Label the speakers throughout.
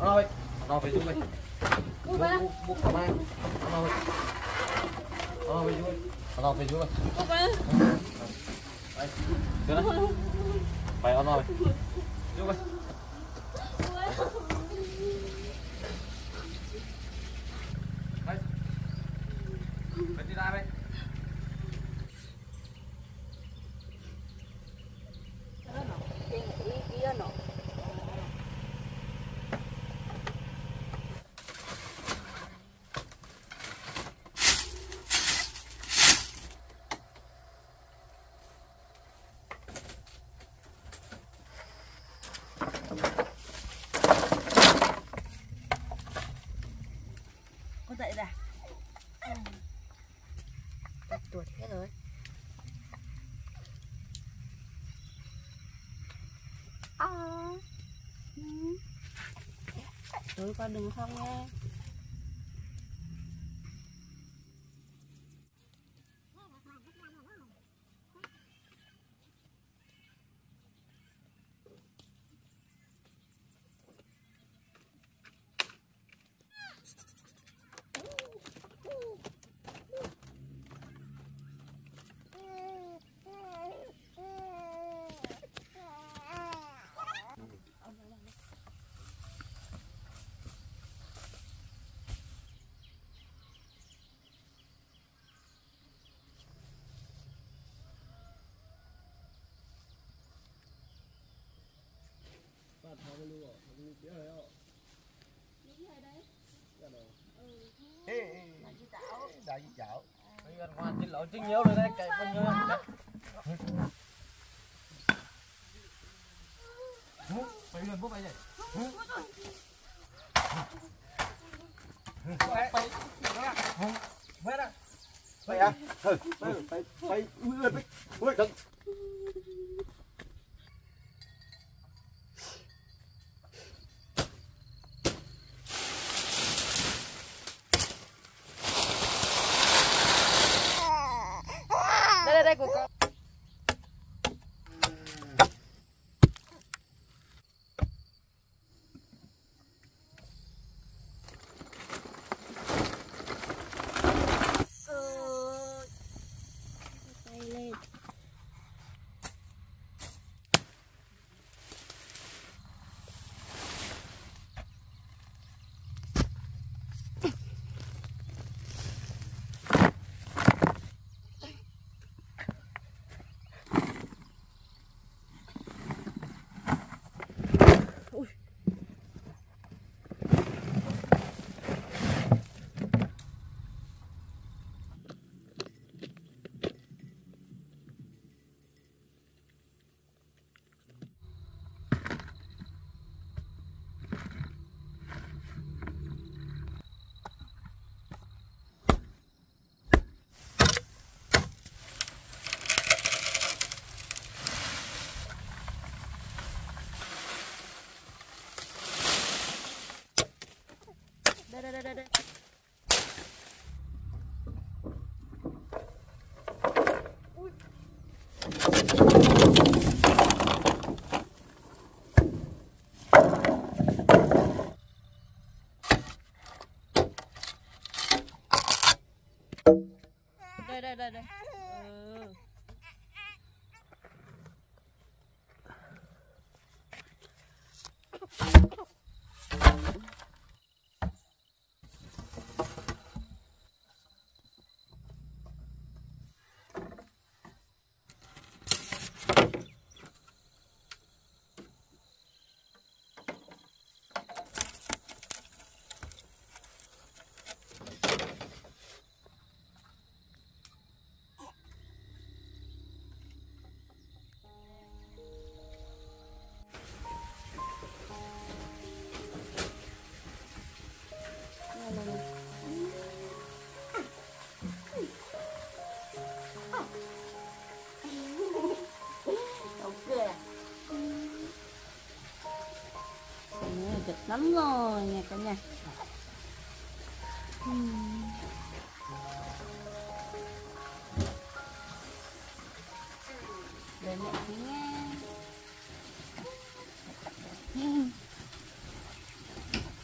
Speaker 1: Rồi, nó về chung đi. Bút cả mai. Nó về. Nó về chung. Nó về chung. Đây. Được đấy. Phải nó về. Chung đi. Đây. Bên đi ra đây.
Speaker 2: Con dậy rồi. Tuột hết rồi. Thôi con đừng không nghe.
Speaker 1: Đại chảo. Bây giờ ngoan chín lỗ chín nhiều rồi đấy, cậy con nhiều. Phải gần bố vậy vậy. Vậy à? Phải ướt đấy. Ui cưng.
Speaker 2: Đây của con. Tay lên. Đây. Ui. Đây. Lắm rồi nha cả nhà. Để mẹ tí nha.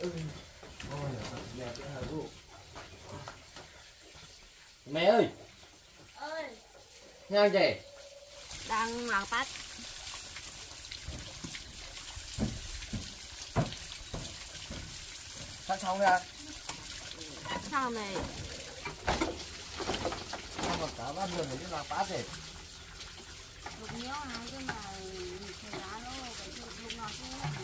Speaker 1: Mẹ ơi,
Speaker 2: ơi
Speaker 1: nghe gì?
Speaker 2: đang làm bát
Speaker 1: Sắp xong ra.
Speaker 2: xong này
Speaker 1: Xong rồi cả bát đường để làm bát gì?
Speaker 2: lúc nhớ hai cái mà thầy lá nó cái lúc nào cũng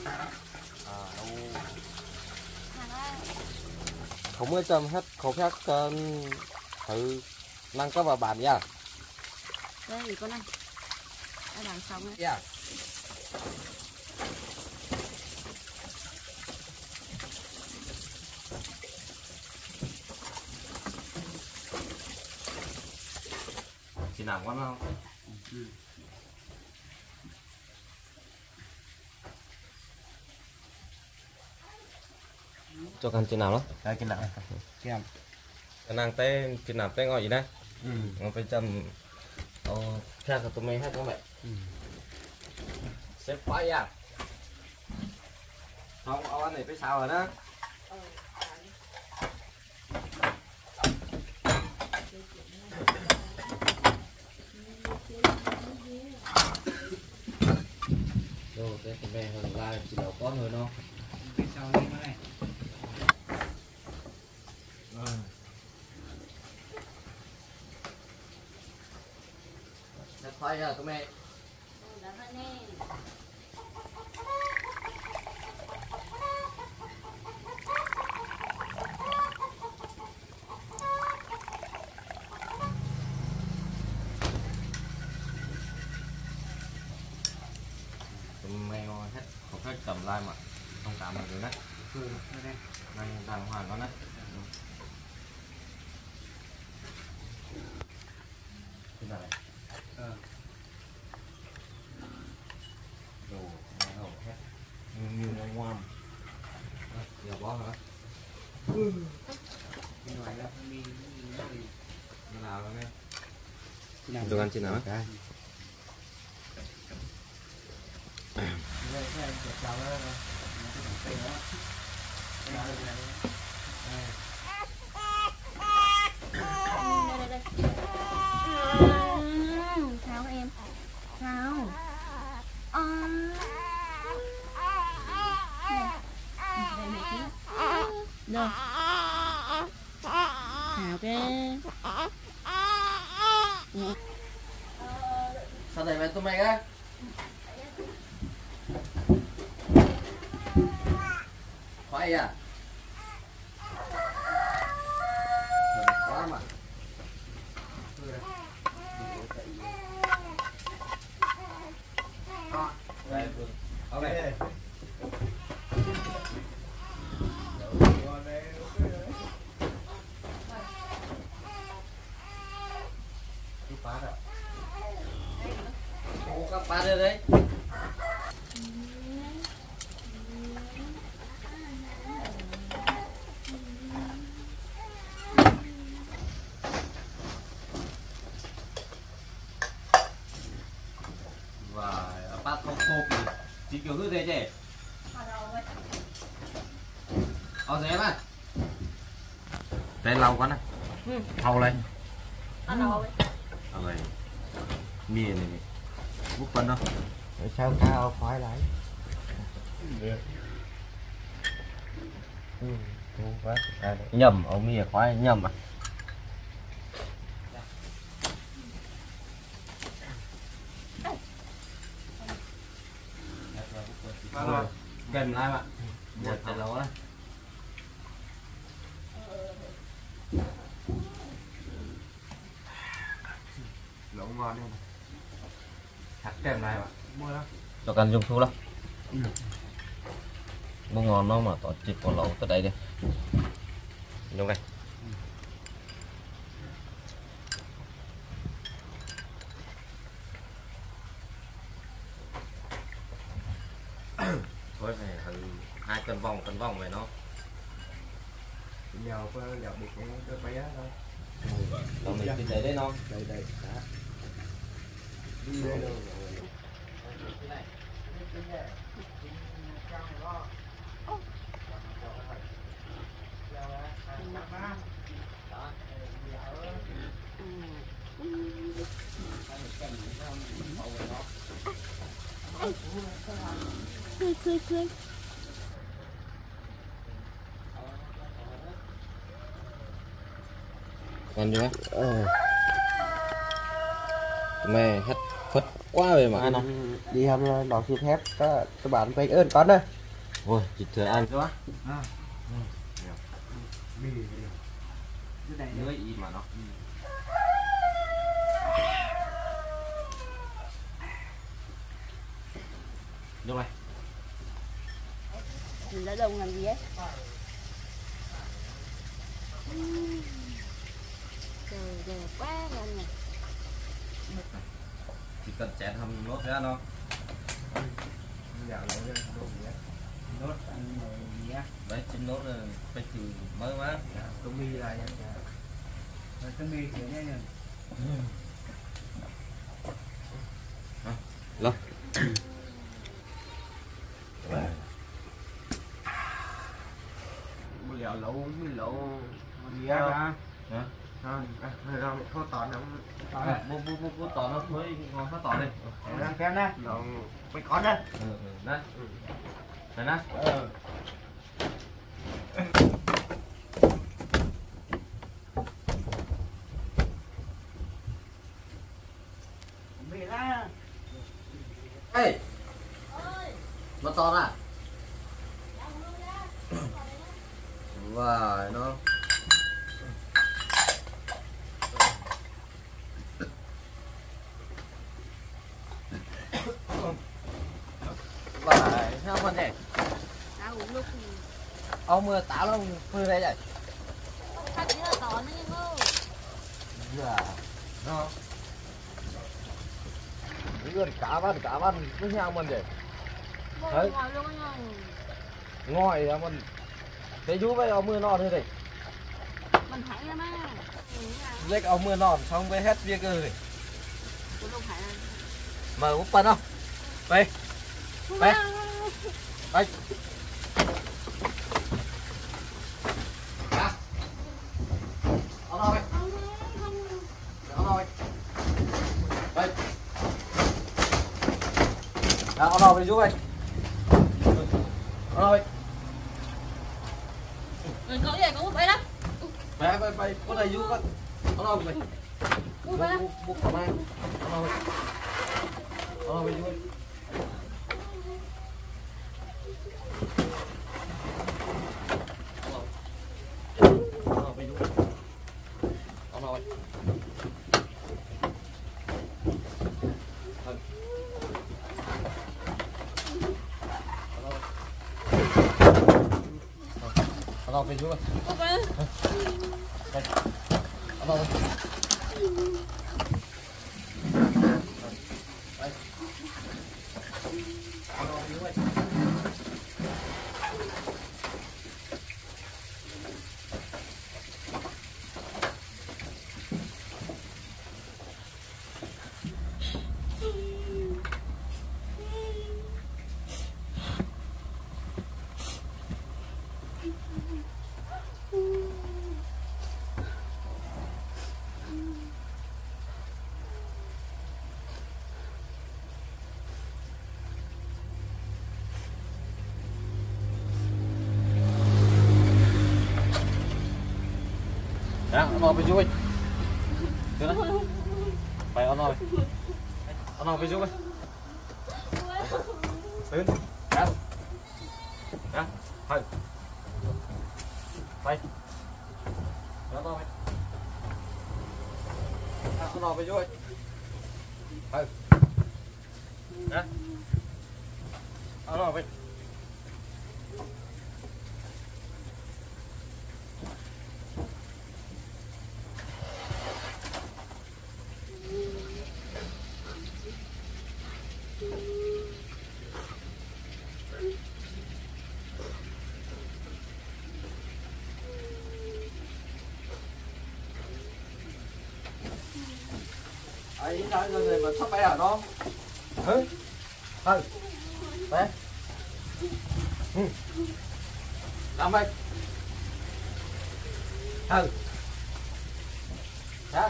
Speaker 2: hàng á
Speaker 1: Không có châm hết, không khác thử năng cấp vào bàn nha.
Speaker 2: đây thì con này đã làm xong rồi.
Speaker 1: Yeah. Chị làm con không? Cho cần chị nào đó? Cái chị nào? Kem. Nàng té chị nào té ngồi gì đấy? Nó phải châm theo của tụi mình hết các bạn. Xếp khoai à? Không, ăn này phải sao rồi đó. Rồi, cái tụi mình hồi ra chỉ đầu con rồi nó. Cái sau đây nó này. Xếp khoai à tụi mình. Mày hết không hết cầm lại mà không cảm được đấy. Này đàng hoàng con đấy. Thế nào này? Đồ nó hết như nó ngoan. Giờ bó hả? Cái ngoài đó mi nó nào rồi nè. Đồ ăn trên nào á?
Speaker 2: Sao em sao rồi sao cái
Speaker 1: Sao đây mày tụi mày á? Khoai à? Quá mà. Đây, ok. Chú phá rồi. Ô, các bạn đây đấy. Và bát không khô thì kiểu như thế chứ. Dễ mà. Tên lâu quá nè. Thâu lên. Rồi. Mì này này. Bút phân đâu? Sao cao khoái lại. Được. Nhầm, ông mì khoái nhầm à. Kèm lại bạn. Một chén lâu đấy. Lẩu ngon không? Hạt kèm lại bạn. Mua đó. Cho cần dùng thu đó. Mua ngon nó mà tỏ chịt còn lẩu tới đây đi. Dùng đây. Thôi này thử 2 cân vòng về nó.
Speaker 3: Nhờ có dọc được cái bé thôi.
Speaker 1: Còn mình để đấy non.
Speaker 3: Đây đây đã. Đi đây đâu rồi.
Speaker 2: Khơi.
Speaker 1: Ngon chưa? Mẹ hết phất quá về mà ăn không?
Speaker 3: Đi hâm đón thịt hép các bạn phải ơn con đây.
Speaker 1: Ôi, chỉ thừa ăn chứ á. Nước ý mà nó. Được rồi.
Speaker 2: Mình đã đông làm gì ấy? Trời quá ngon nè.
Speaker 1: Chỉ cần chén hầm nốt ra nó. Nốt ăn gì á? Đấy, chim nốt là phải trừ mới quá.
Speaker 3: Tô mì là tô mì kiểu như này.
Speaker 1: Lo.
Speaker 3: Bữa lẩu lẩu gì á?
Speaker 1: Hả?
Speaker 3: Rồi thôi tỏi nó
Speaker 1: Bố tỏ nó mới ngon phát tỏ đi.
Speaker 3: đang kém đó. Rồi phải con đó.
Speaker 1: Đấy. Đấy nè.
Speaker 3: Mì ra.
Speaker 1: Ê. Nó to ra. Và nó và sao con này
Speaker 2: Tao uống lúc
Speaker 1: ông mưa táo nó phơi đây vậy
Speaker 2: phát chỉ là tỏ nó nhưng mà
Speaker 1: dạ nó cái cá văn nó nhau mình vậy đấy
Speaker 2: ngồi luôn nha.
Speaker 1: ngồi ra mình để chú với ông mưa non thôi đi
Speaker 2: Mình thấy ra má.
Speaker 1: lấy ông mưa non xong với hết việc rồi
Speaker 2: Tôi không phải là
Speaker 1: mà có phần không đây đây đây ông nói ông nói đây ông nói với chú đây ông nói
Speaker 2: mình có gì có một bay đó.
Speaker 1: bay có đây chú con ông nói với bút vào đây ông nói với chú ơi về chú ơi. Đây. Ông ơi. Đây. Ông ơi chú ơi. Đó, ông nói với chú ơi. Được đó. Phải ông nói. Ông nói với chú ơi. Đứng. Đó. Đó. Thôi. Phải. Đó nói. Ông nói với chú ơi. Thôi. Đó. Ông nói với. Ấy nói rồi mà sắp bay hả nó? Hứ? Hừ. Bé. Làm đây. Hừ. Hả?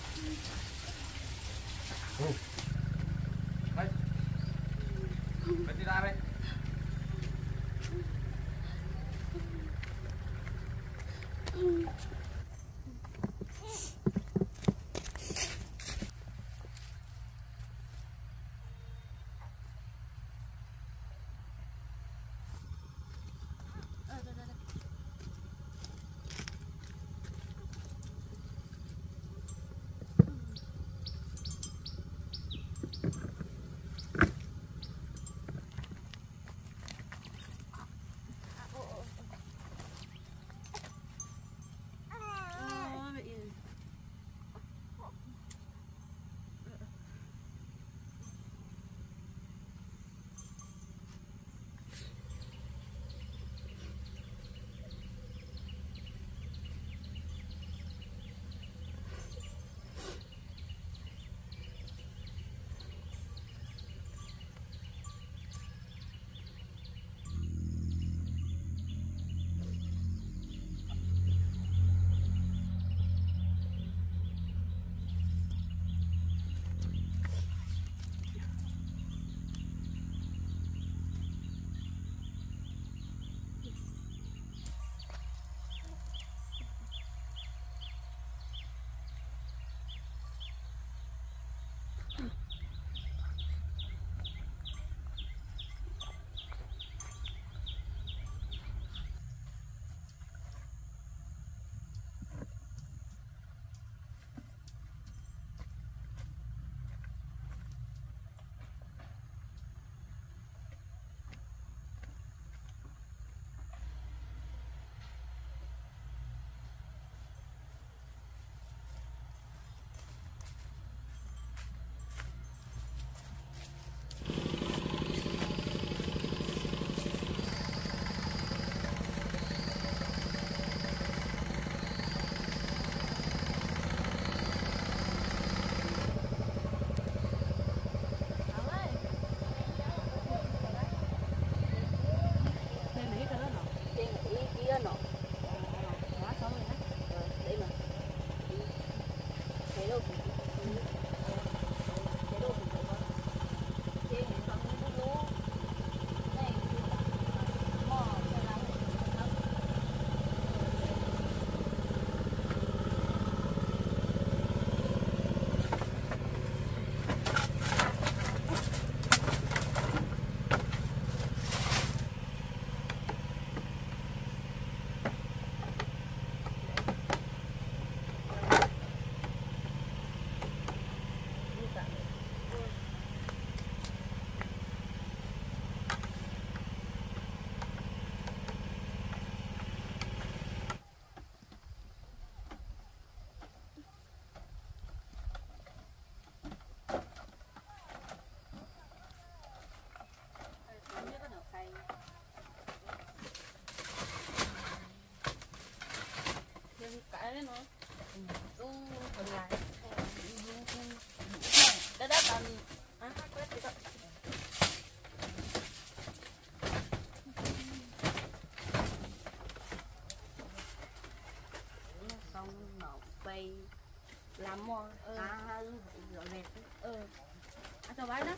Speaker 1: Đây. đi ra đây.
Speaker 2: làm mò rồi đẹp ăn cho bái đó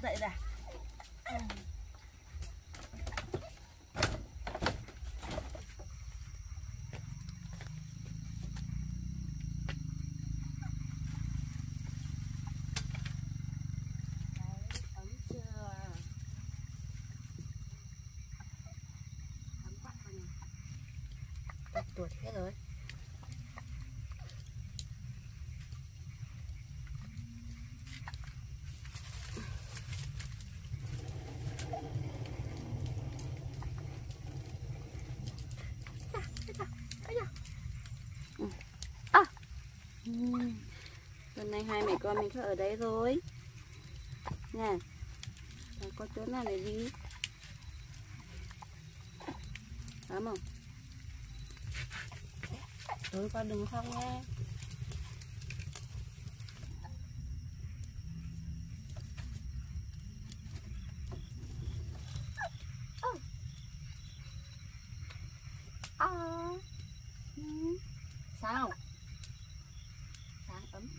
Speaker 2: dậy ra. Ấm chưa? Ấm quá con nhỉ? Tuột hết rồi. Tuần này hai mẹ con mình phải ở đây rồi nha, chẳng có chỗ nào để đi, đúng không? Tối con đừng khóc nha. Sao? Sáng ấm.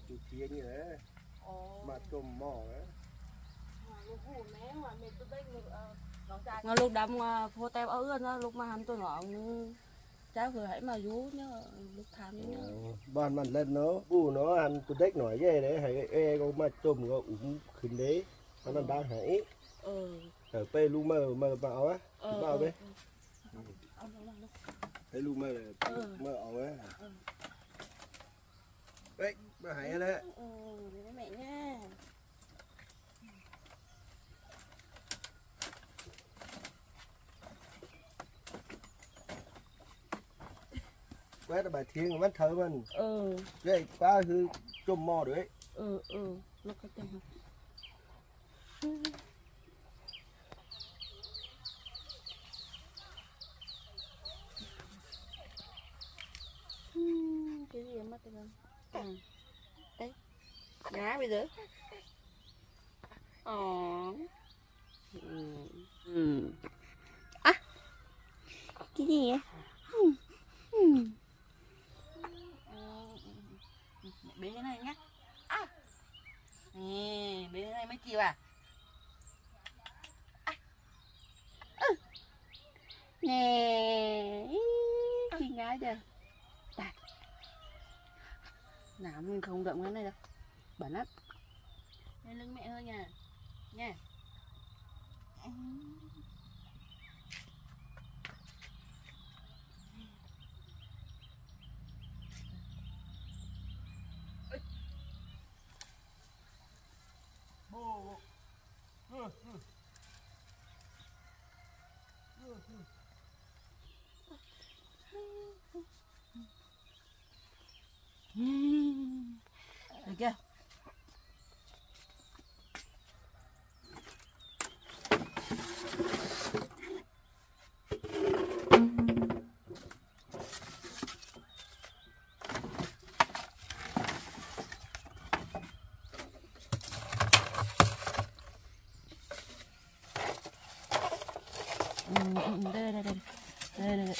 Speaker 3: จุดเทียนnhư thế mà trùm mỏ đấy
Speaker 2: mà lúc đâm phô teo ở nó lúc mà hầm tôi ngọn cháu vừa hãy mà vú nhớ lúc tham nhớ
Speaker 3: ban mình lên nó bu nó ăn tôi đếch nổi ghê đấy hay e con mà trùm có ủng khinh đấy nó đang hãy ở pe lu mơ bảo á bảo đấy pe lu mơ ảo á đấy mà hãy đấy
Speaker 2: mẹ nha
Speaker 3: quét bài thiên vẫn thở mình
Speaker 2: ừ
Speaker 3: đây quá hư chôm mò đấy
Speaker 2: nó có chôm cái gì mất rồi đấy ngá bây giờ à cái gì vậy bế cái này nhá nè bế cái này mới chịu nè khi ngái chưa nào mình không động cái này đâu bẩn lắm lên lưng mẹ thôi nha nha được chưa đây.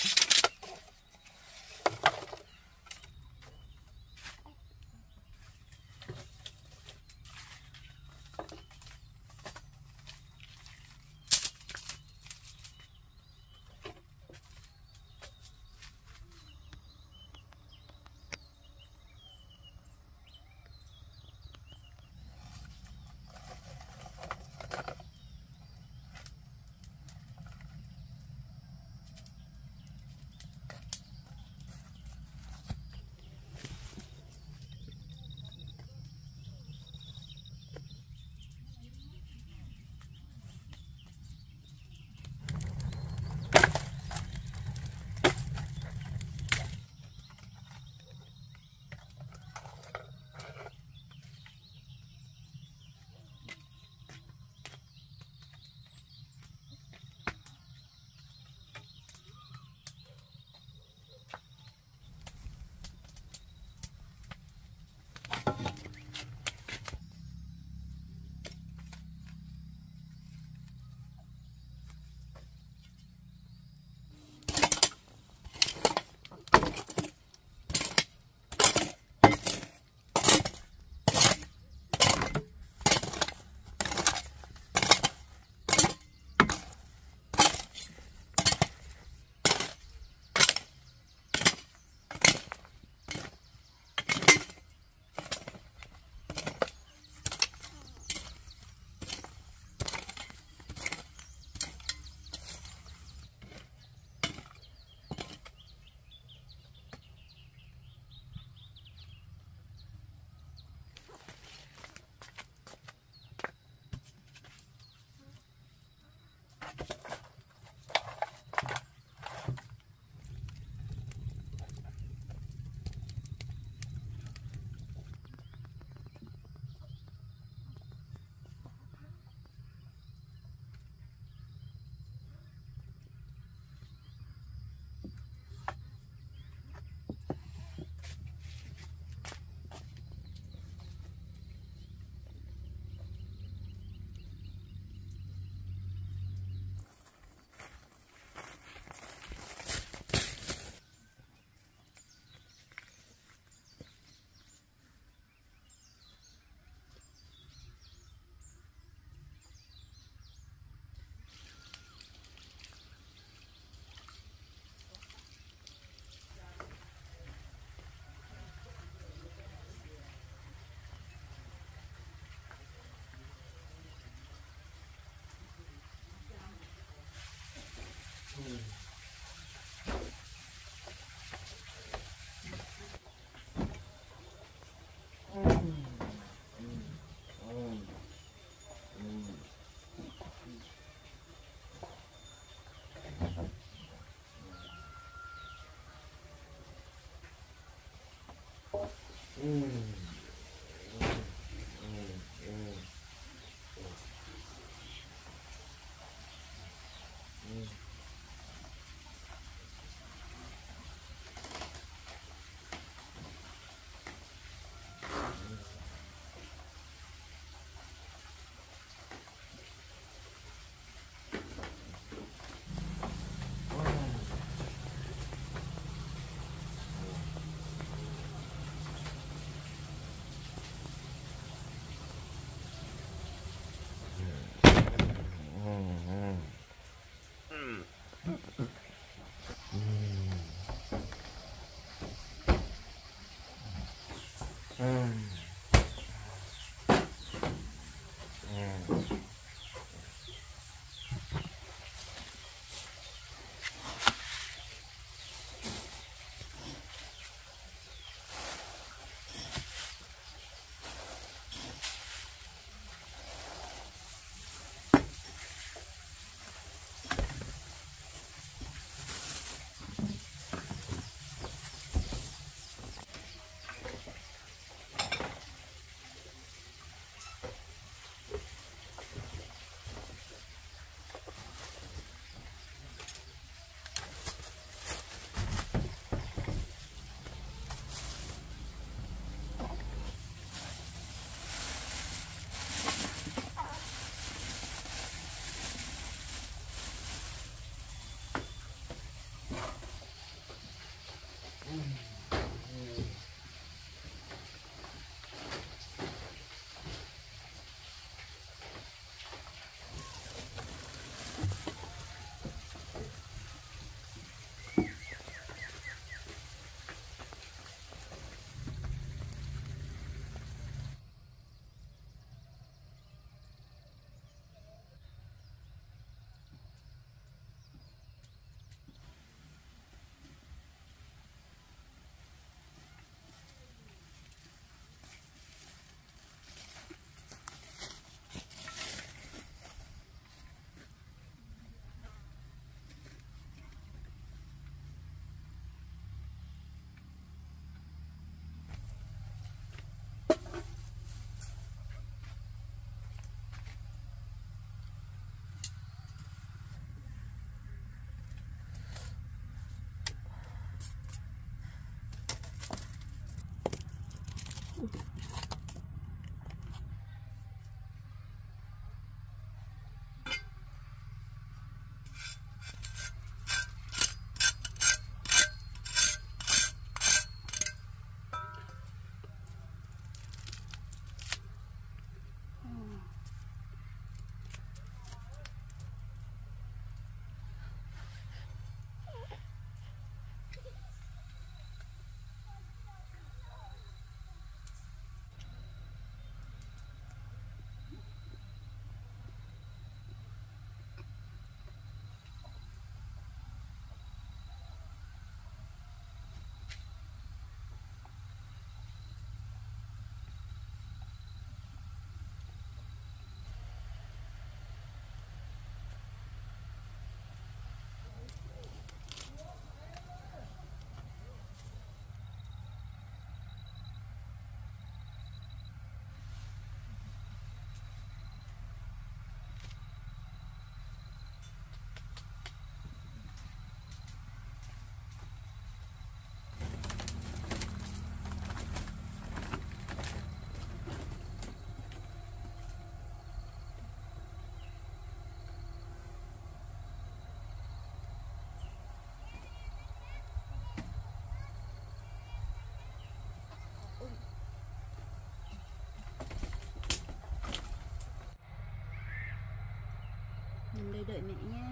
Speaker 2: Mình đây đợi mẹ nha.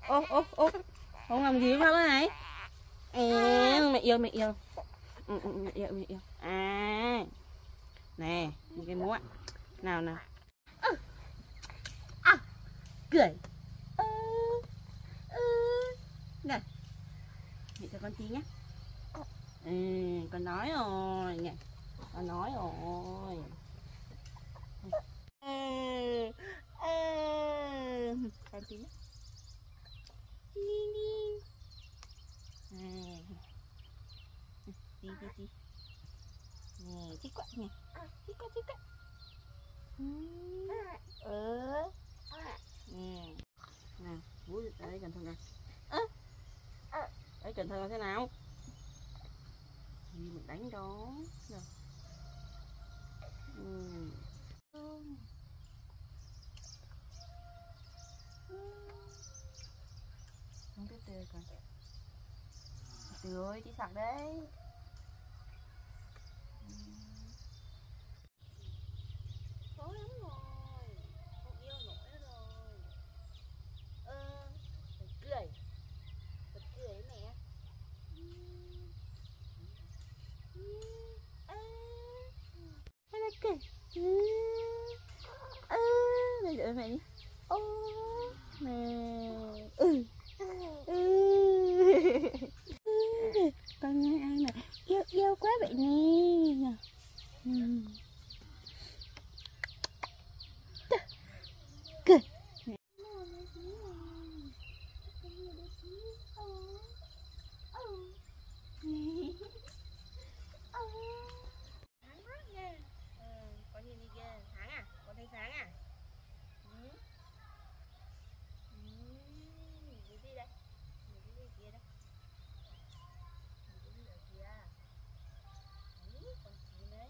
Speaker 2: Ô, không làm gì sao thế này? Mẹ yêu. Mẹ yêu. À. Nè, những cái múa. Nào. Cười. Này. Mẹ cho con tí nhé. Con nói rồi nè. Con nói rồi. Con tí nhé. Tí. Nè, chích quạ nè. Chích quạ. Nào, bú đấy cẩn thận nào. Đấy cẩn thận là thế nào? Mình đánh đó. Nào. Không biết tươi coi. Tươi ơi, tí sạc đấy. Khó lắm rồi. Không yêu nổi rồi. Bật cười đấy mẹ. Hay là cười. Đây đợi mẹ đi. Nè. Con nghe ai mà yêu quá vậy nè. Cười. Có nhìn đi kia sáng à? Con thấy sáng à? Nhìn cái gì đây? Nhìn cái gì kia đây? Nhìn cái gì ở kia? Đấy, con chim đấy.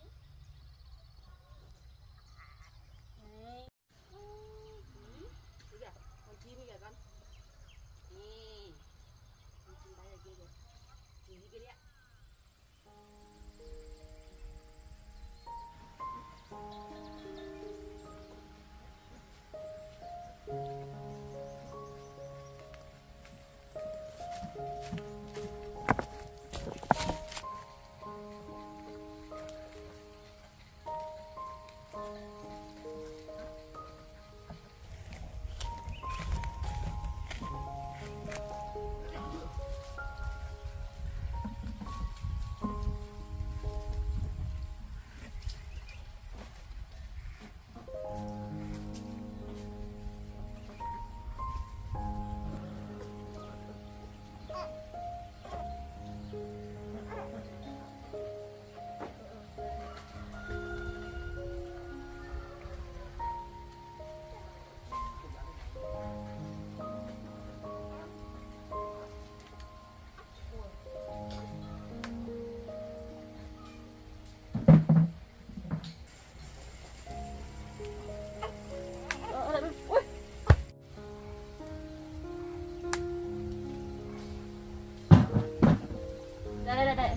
Speaker 2: Này. Kìa, con chim kìa con. Nè. Con chim bay ở kia kìa. Nhìn đi kia đi ạ. Đây.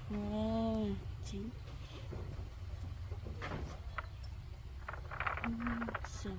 Speaker 2: chín. Sườn.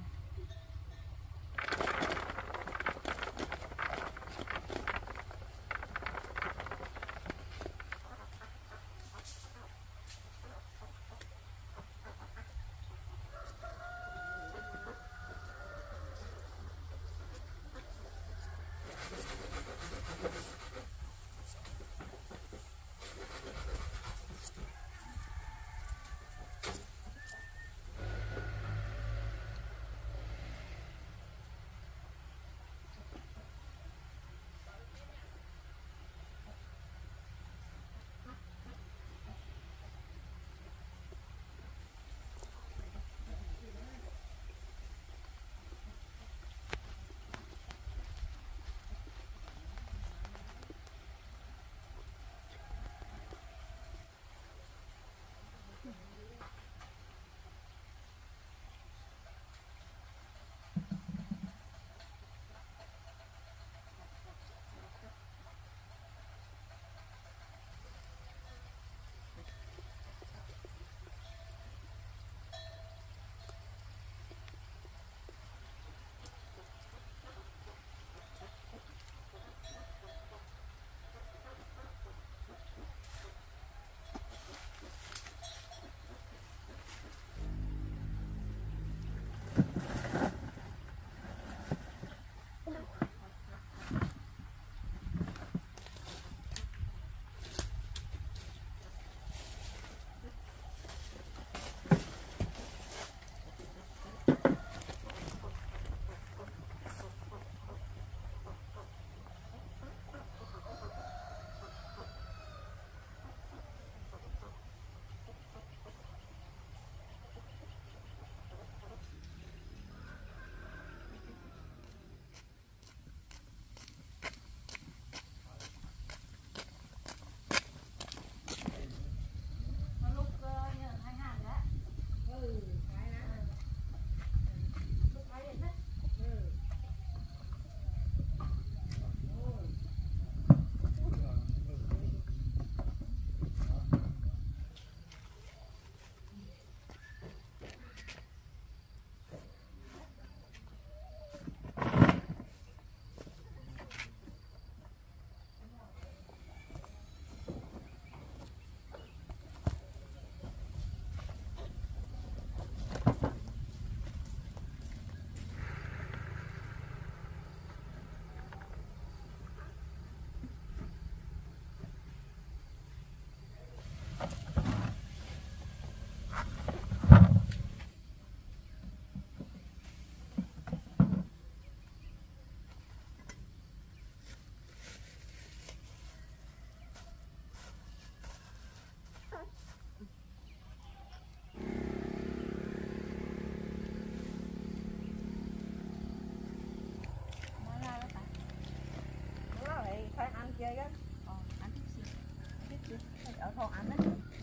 Speaker 4: chơi đó.
Speaker 2: Ăn chút xíu. Chút xíu. Ở thôn ăn đấy.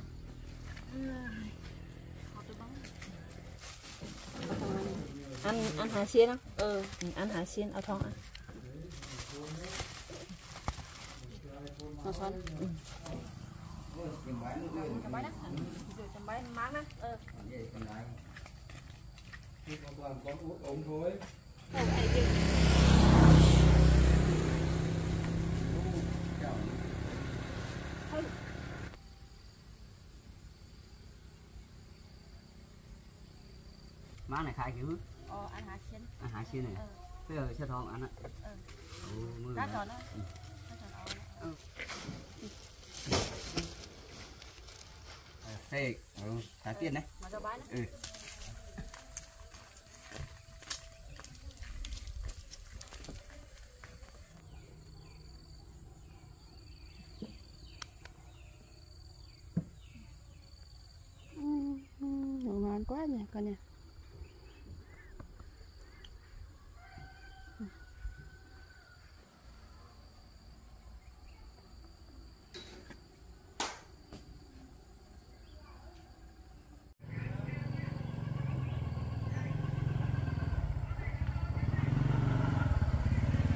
Speaker 4: Ăn hải xiên không? Ừ, ăn hải xiên ở thôn ăn.
Speaker 2: Nó xoắn.
Speaker 4: Ừ.
Speaker 2: Chấm bánh đó. Chấm bánh mát đó. Ừ.
Speaker 5: má này khai kiểu
Speaker 2: Ăn hải xiên.
Speaker 5: ăn hải xiên này bây giờ xe thon ăn á
Speaker 2: Cá tròn đó.
Speaker 5: xe thả tiền đấy
Speaker 2: Mà cho bánh đó.
Speaker 5: ừ.
Speaker 2: Ngon quá nha con nè.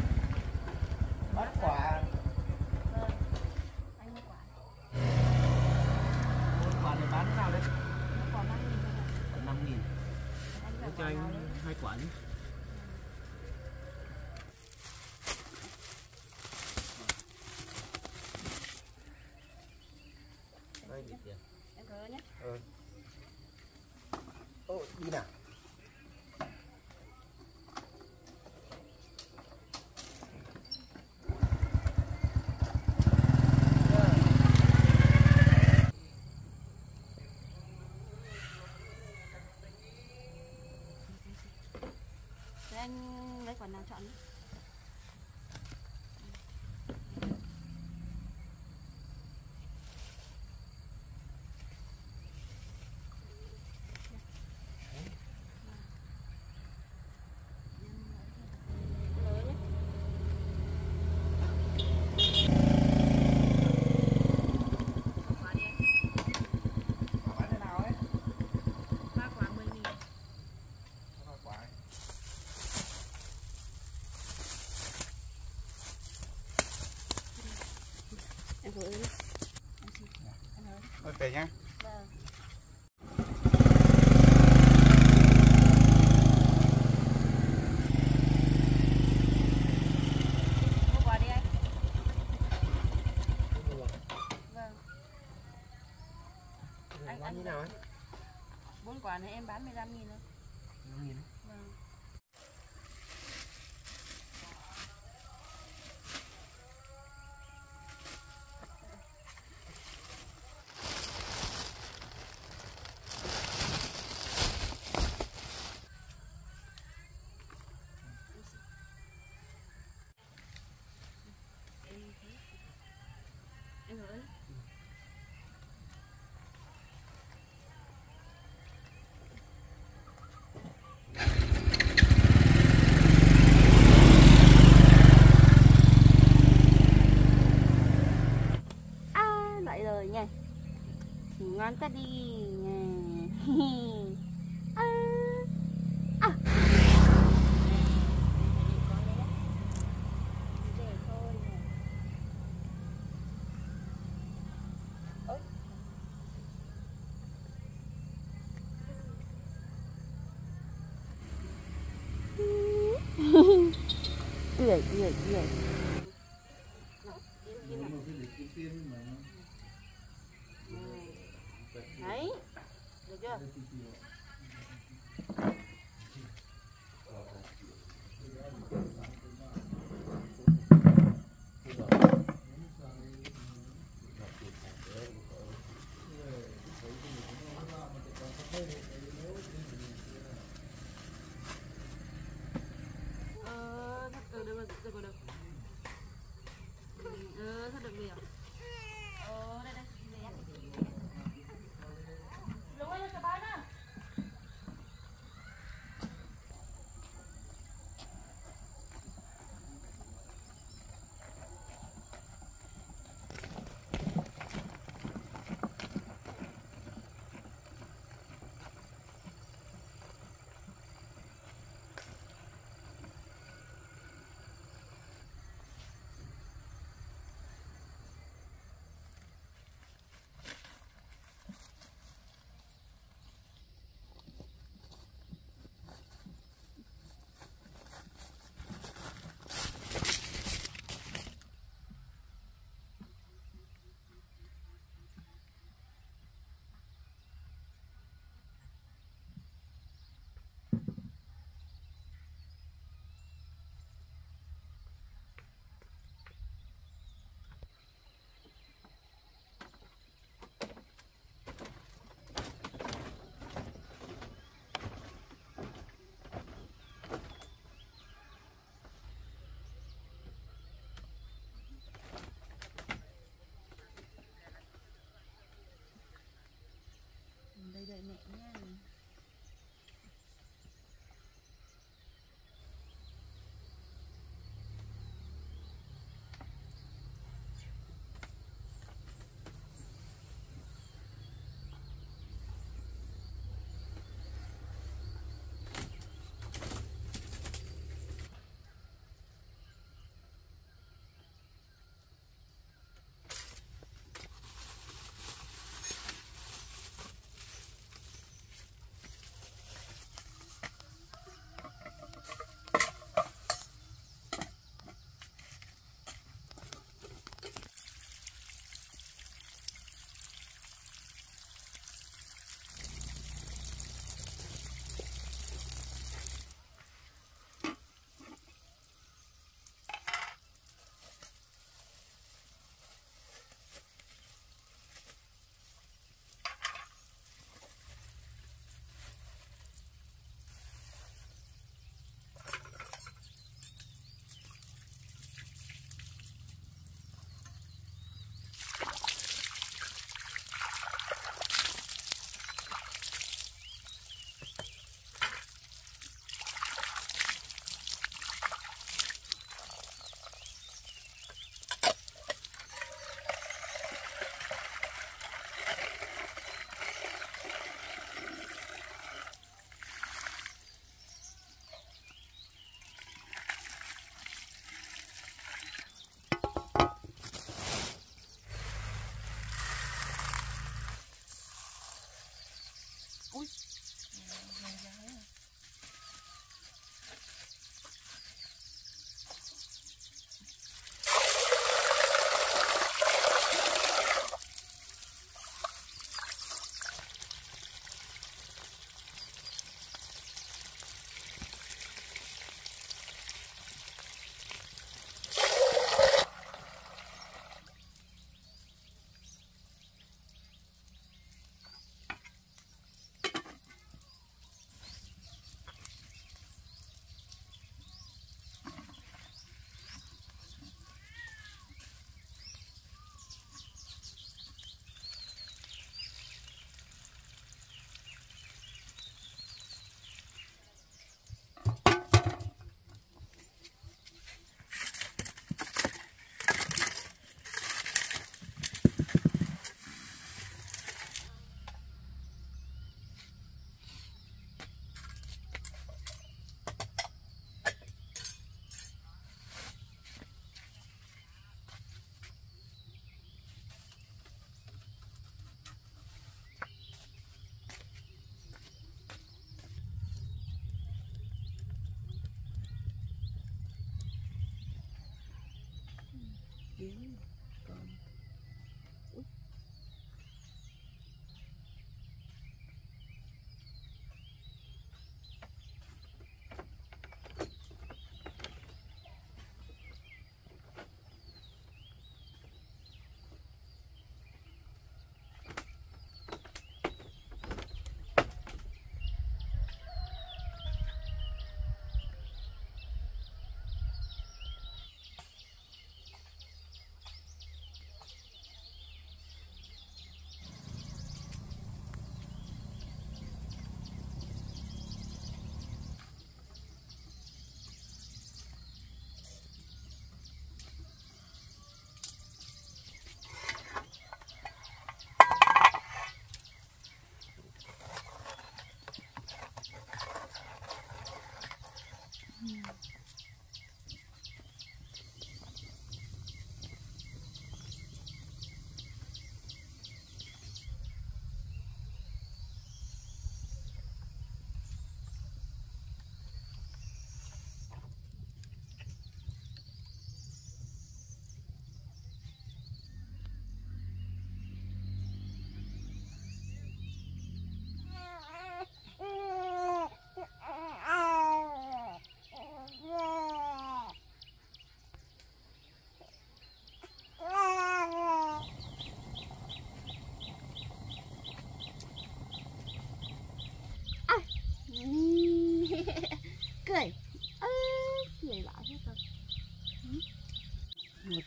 Speaker 3: Bắt quả.
Speaker 2: Anh mua quả.
Speaker 1: cho anh 2 quả nhé.
Speaker 2: Em thử nhé.
Speaker 3: Ô, đi nào.
Speaker 2: Thế anh lấy quả nào chọn đi. Em thử đi.
Speaker 5: Ok nhá.
Speaker 2: Vâng. Mua quả đi anh. Vâng. Anh ăn như nào ấy? 4 quả này em bán 15.000 thôi.
Speaker 5: 15.000.
Speaker 2: Vâng. Em thử đi. Dậy rồi nha. Ngon ta đi nha. Cười. Đấy, được chưa? Được.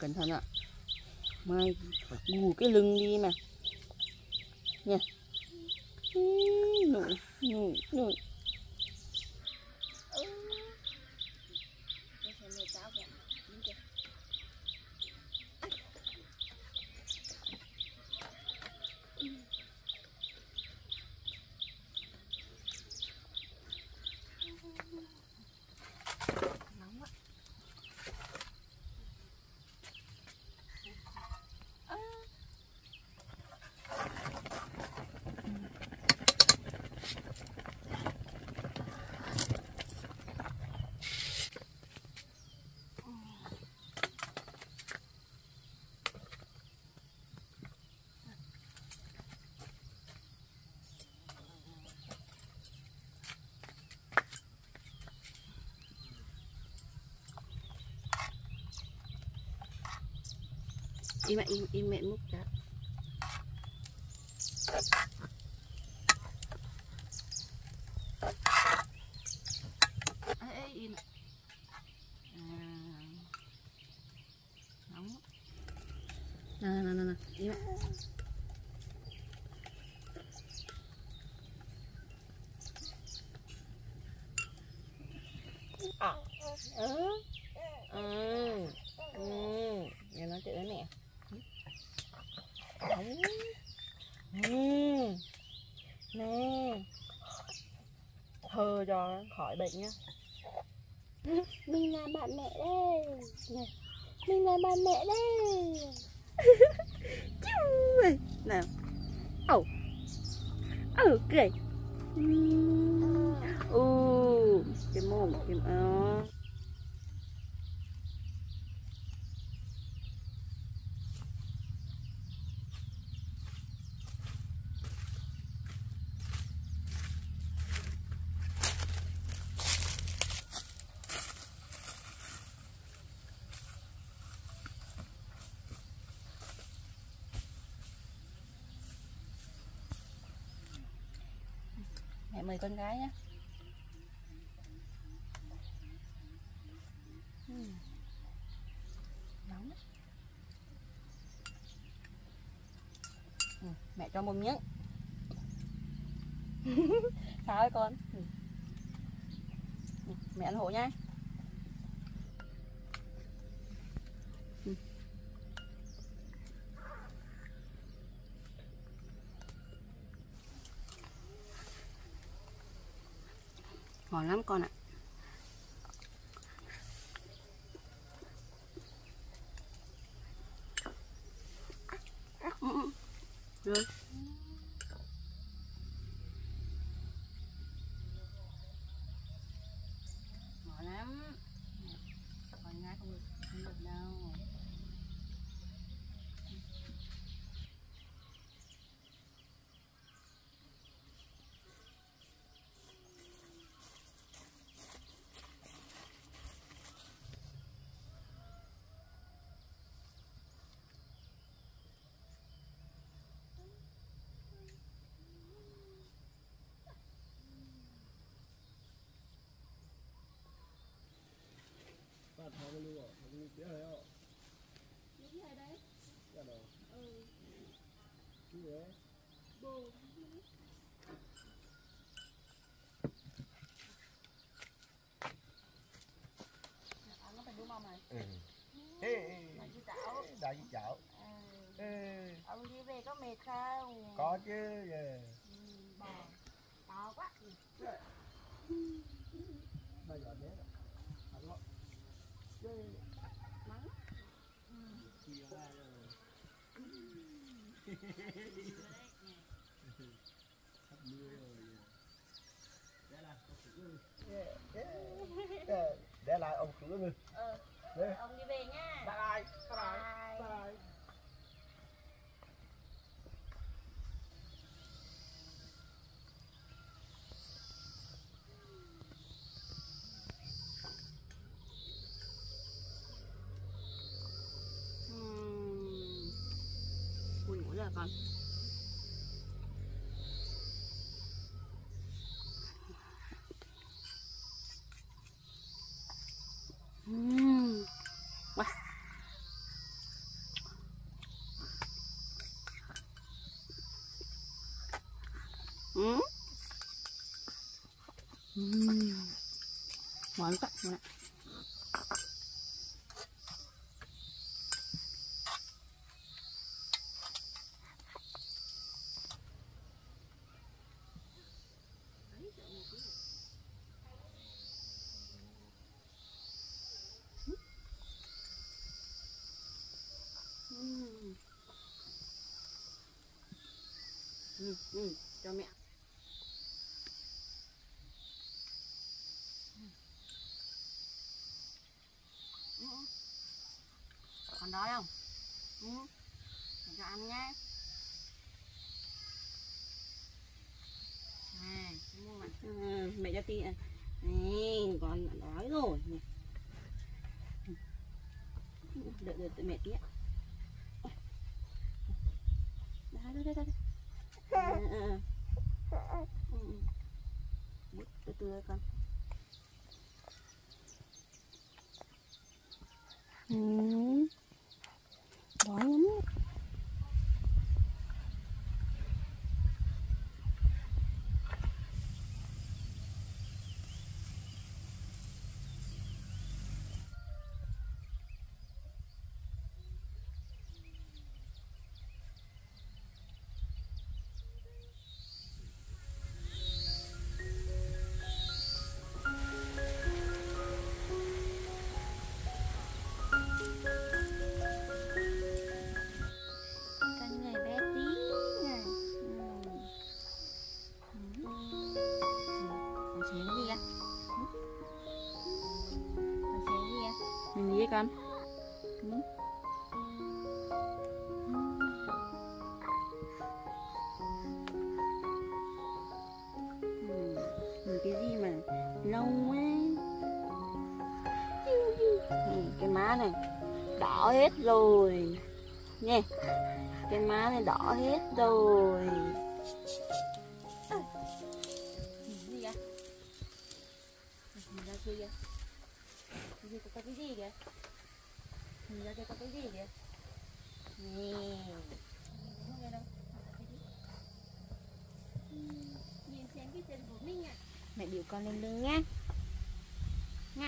Speaker 2: cẩn thận ạ. Mai gù cái lưng đi mà nha. Nụi nụi nụi. Im mẹ múc cả. Ê, im. Nóng. Nè, im mẹ. Nghe nói chuyện với mẹ. Nè, thơ cho khỏi bệnh nhá. Mình là bạn mẹ đây. Mình là bạn mẹ đây. Nào. Kìa. Cái mồm cái mẹ mời con gái nhé. Nóng. Mẹ cho một miếng. Sao ấy con? Mẹ ăn hộ nhá. Ngon lắm con ạ. Rồi. Ngon lắm. Con gái không được đâu.
Speaker 3: Thằng lưu à, thằng lưu biết hay không?
Speaker 2: Biết hay đấy.
Speaker 3: Dạ đó. Chú đấy.
Speaker 2: Bồ. Nó phải đúng không mày?
Speaker 3: Đại chị chảo.
Speaker 2: Ông đi về có mệt không?
Speaker 3: Có chứ.
Speaker 2: Bò. To quá.
Speaker 3: Bây giờ bé rồi.
Speaker 2: Nắng.
Speaker 3: Để lại ông chủ nữa.
Speaker 2: Ông đi về nha.
Speaker 3: Bye bye.
Speaker 2: Buồn ngủ rồi con. Wow. Ừ. Ngon quá. Cho mẹ. Còn đói không? Cho ăn nhé. Mẹ cho tí. Con đói rồi. Đợi mẹ tí. Đây. Từ từ con. Đói lắm. Gì con? Cái gì mà lâu quá. Cái má này đỏ hết rồi nha. Cái má này đỏ hết rồi. Gì vậy? Ra kia kìa. Có cái gì kìa? Nhìn ra đây có cái gì kìa? Nè. Không nghe đâu. Nhìn xem cái chân của mình à. Mẹ biểu con lên lưng nha. Nha.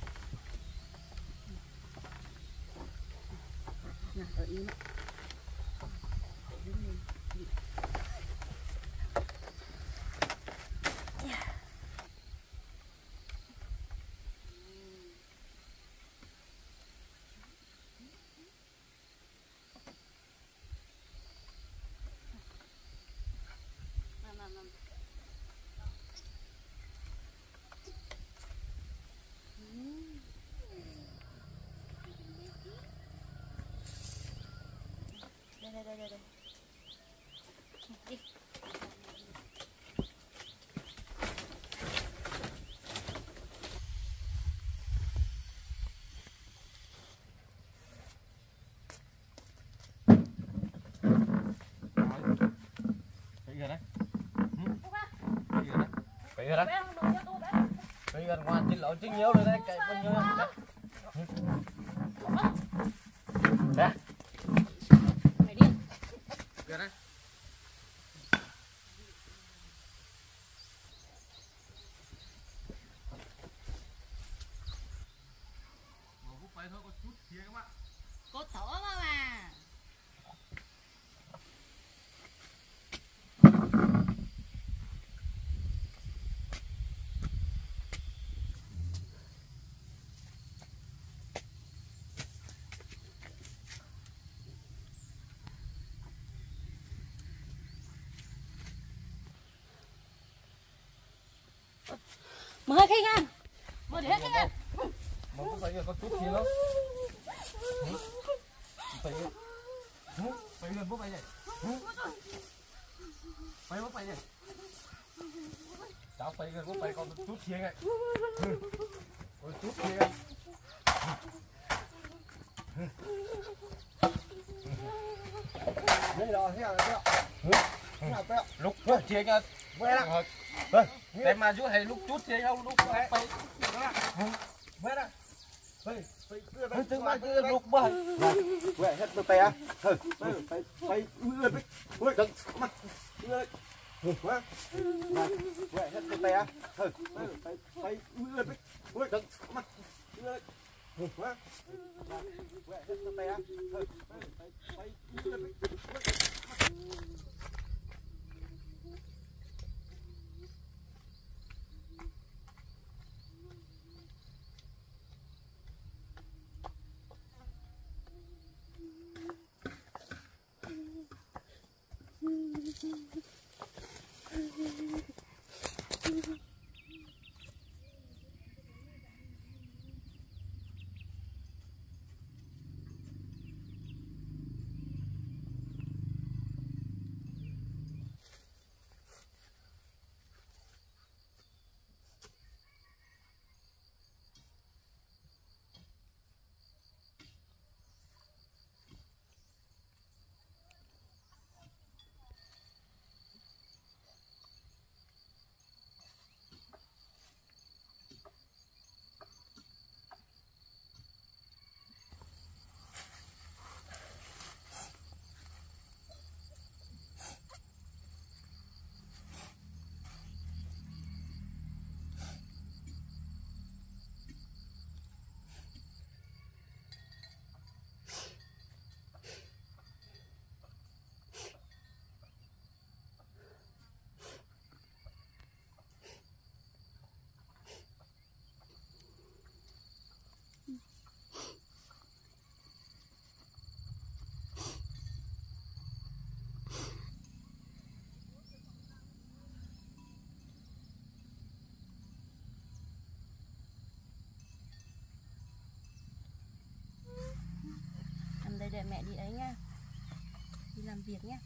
Speaker 2: Nào, ở im ạ. Đứng lên. Đây. Đi.
Speaker 1: Bây giờ ngoài chín lỗ chín nhiều rồi đấy, cái bao nhiêu đấy.
Speaker 2: Mày đi.
Speaker 1: Kìa đấy. Một phút bay thôi, có chút kia các bạn.
Speaker 2: Cốt thổ mà. Mở hết nha. Mở hết nha.
Speaker 1: Một phút bay có chút kia lắm. Bay gần bố bay vậy. Bay bố bay vậy. Cháu bay gần bố bay còn chút kia này. Có chút kia.
Speaker 3: Đây rồi, thế nào?
Speaker 1: Lúc chút chia nha.
Speaker 3: Quay lại.
Speaker 1: Tem mà chú hay lúc chút chia nhau lúc bay.
Speaker 3: Quay lại.
Speaker 1: Từ mà chứ lúc bay.
Speaker 3: Quay hết tay á. Phải ướt đi. Ui, đừng. Mắt. quá vậy hết tay á thôi tay mưa đấy ui đừng mắt mưa quá vậy hết tay á thôi tay mưa đấy
Speaker 2: đây để mẹ đi ấy nha, đi làm việc nhá.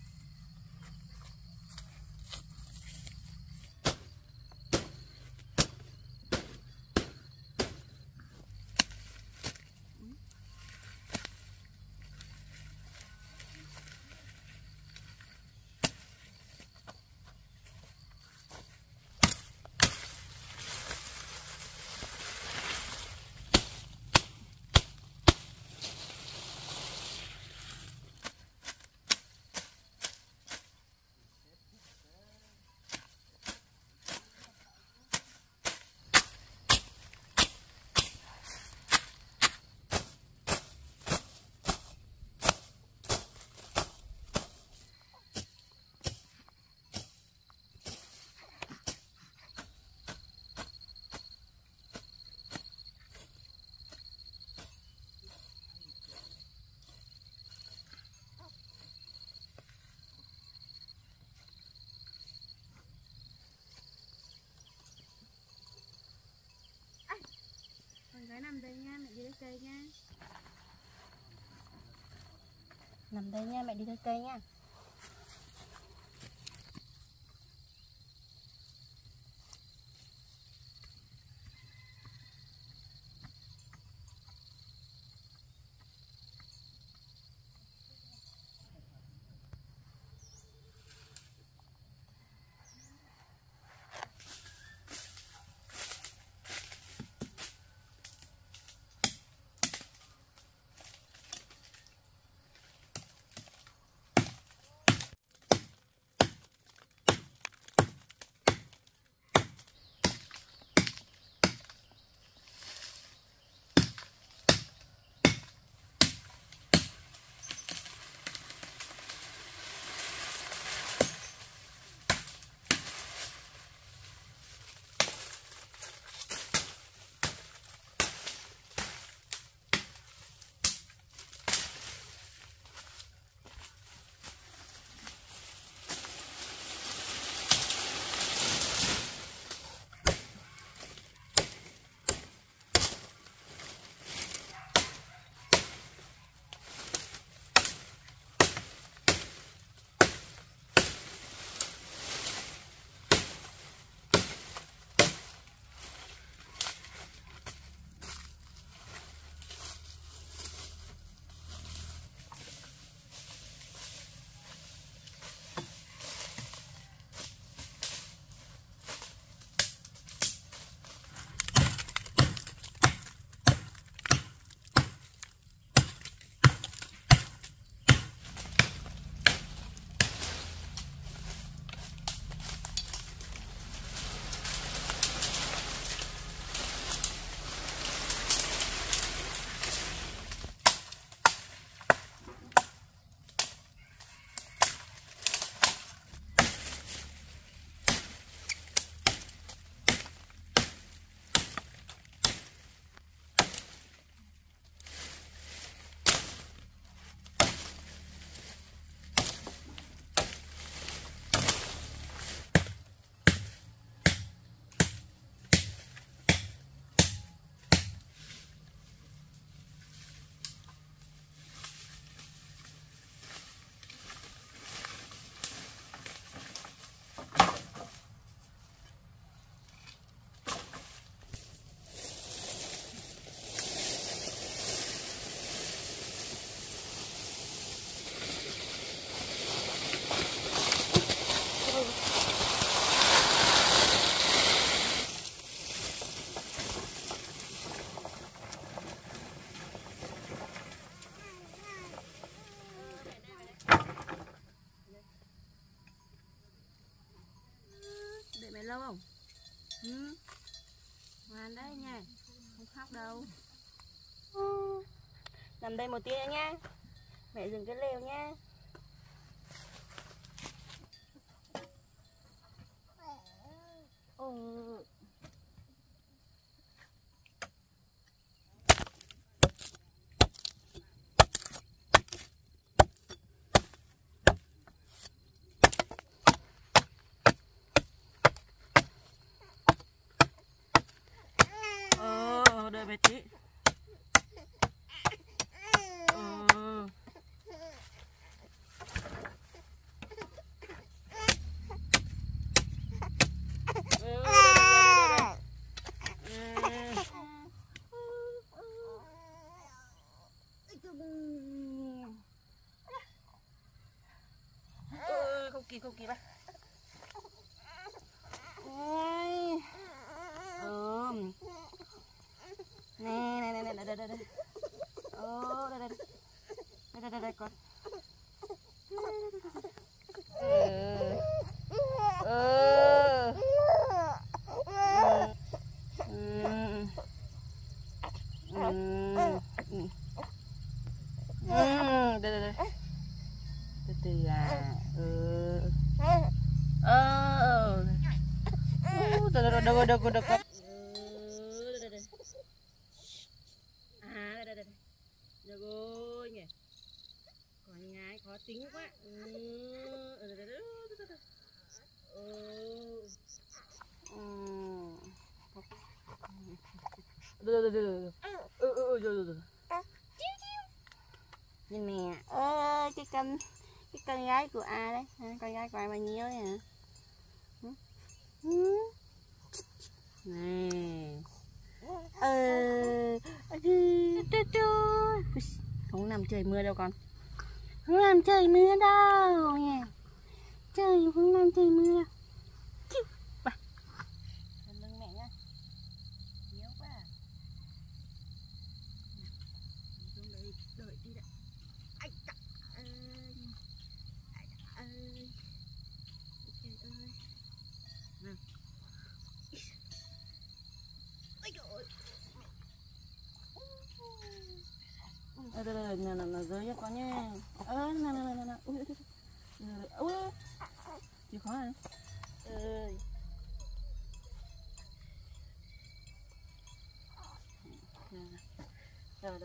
Speaker 2: Gái nằm đây nha, mẹ đi lấy cây nha. Nằm đây nha, mẹ đi lấy cây nha. Ừ. Ngoan đấy nha, không khóc đâu. Nằm đây một tí nữa nha, mẹ dừng cái lều nha. Đợi bé tí. Không kịp á. Này đây đây. Ô đây đây con. Đây. Từ từ à. Đâu. Đây. Được rồi nhỉ. Con gái khó tính quá. Nhìn mẹ. Cái con gái của ai đấy? Con gái của ai mà nhiều đấy hả? Này. Không nằm trời mưa đâu con. Không nằm trời mưa đâu nha. Trời không nằm trời mưa đâu. Lưng mẹ nhá. Yếu quá. Xuống đây đợi đi đã. Ai trời ơi. Trời ơi. Nào. Ôi trời ơi. Đây, rơi cho con nha. Nào. Ui. Chịu khó hả? Rồi.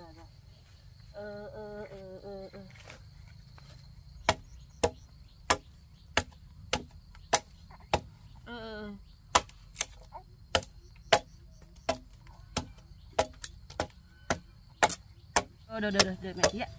Speaker 2: Đợi mẹ tí ạ.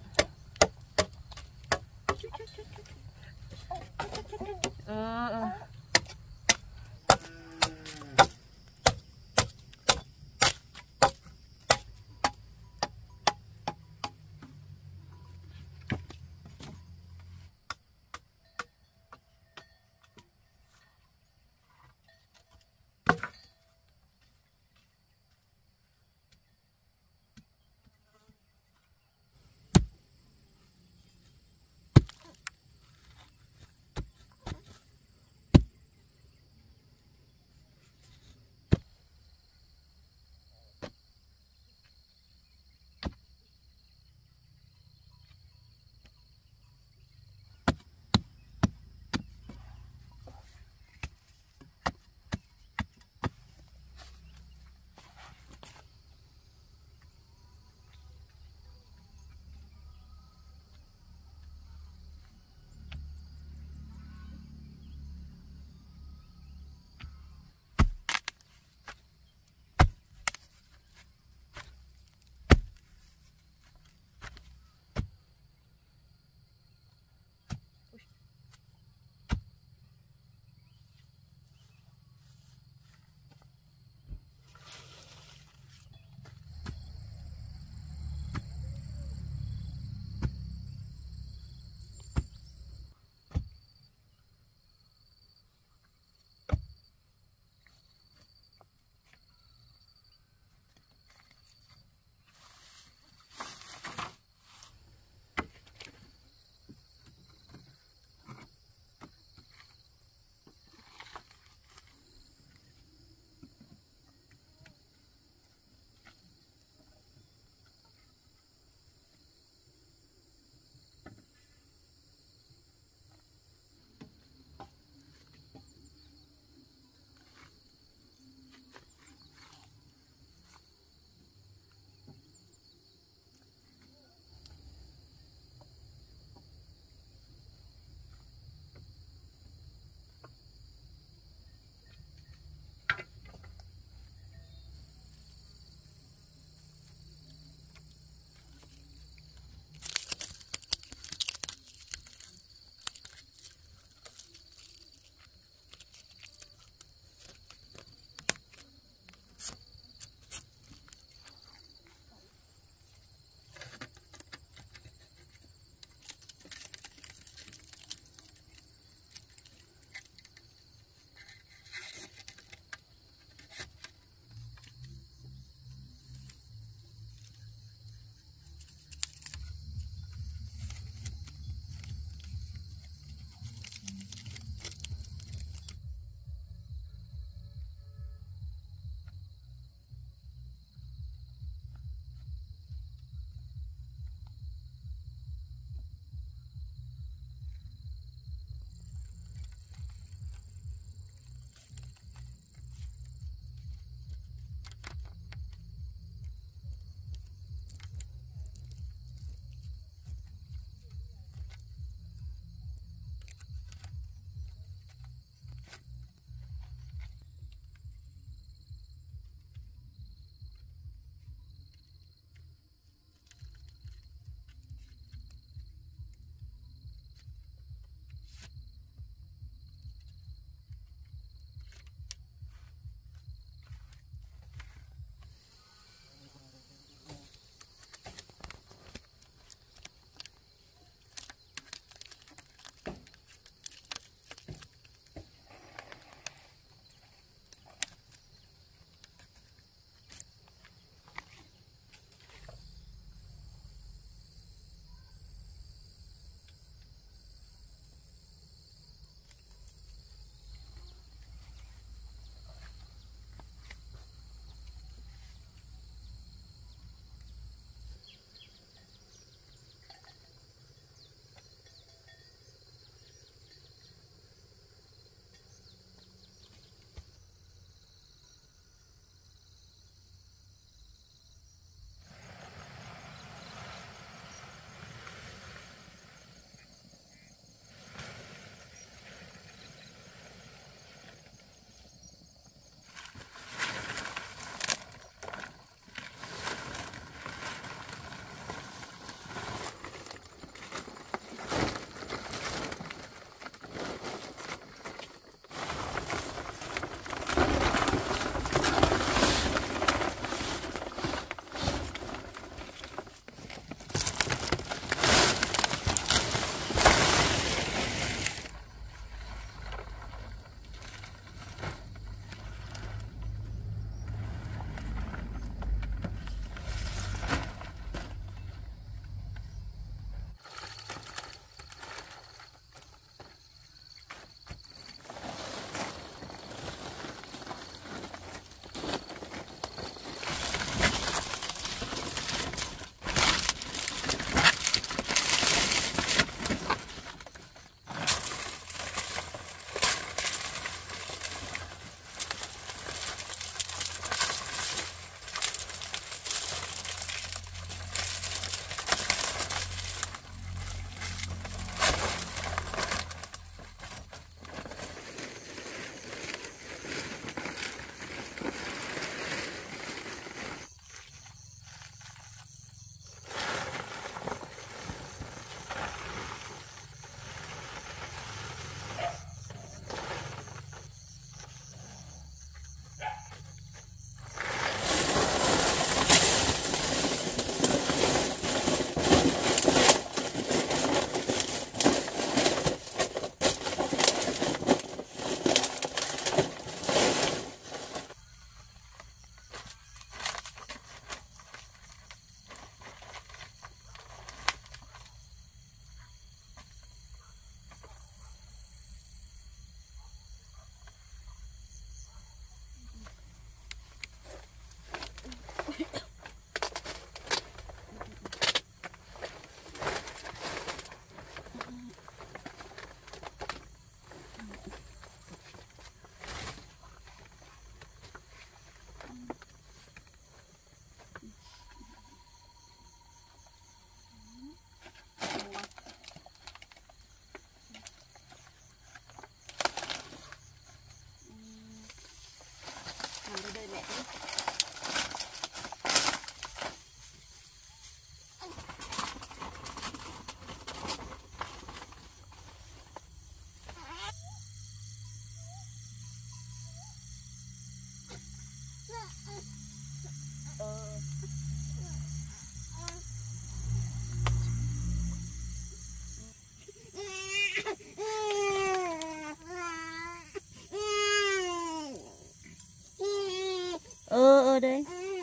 Speaker 2: đây.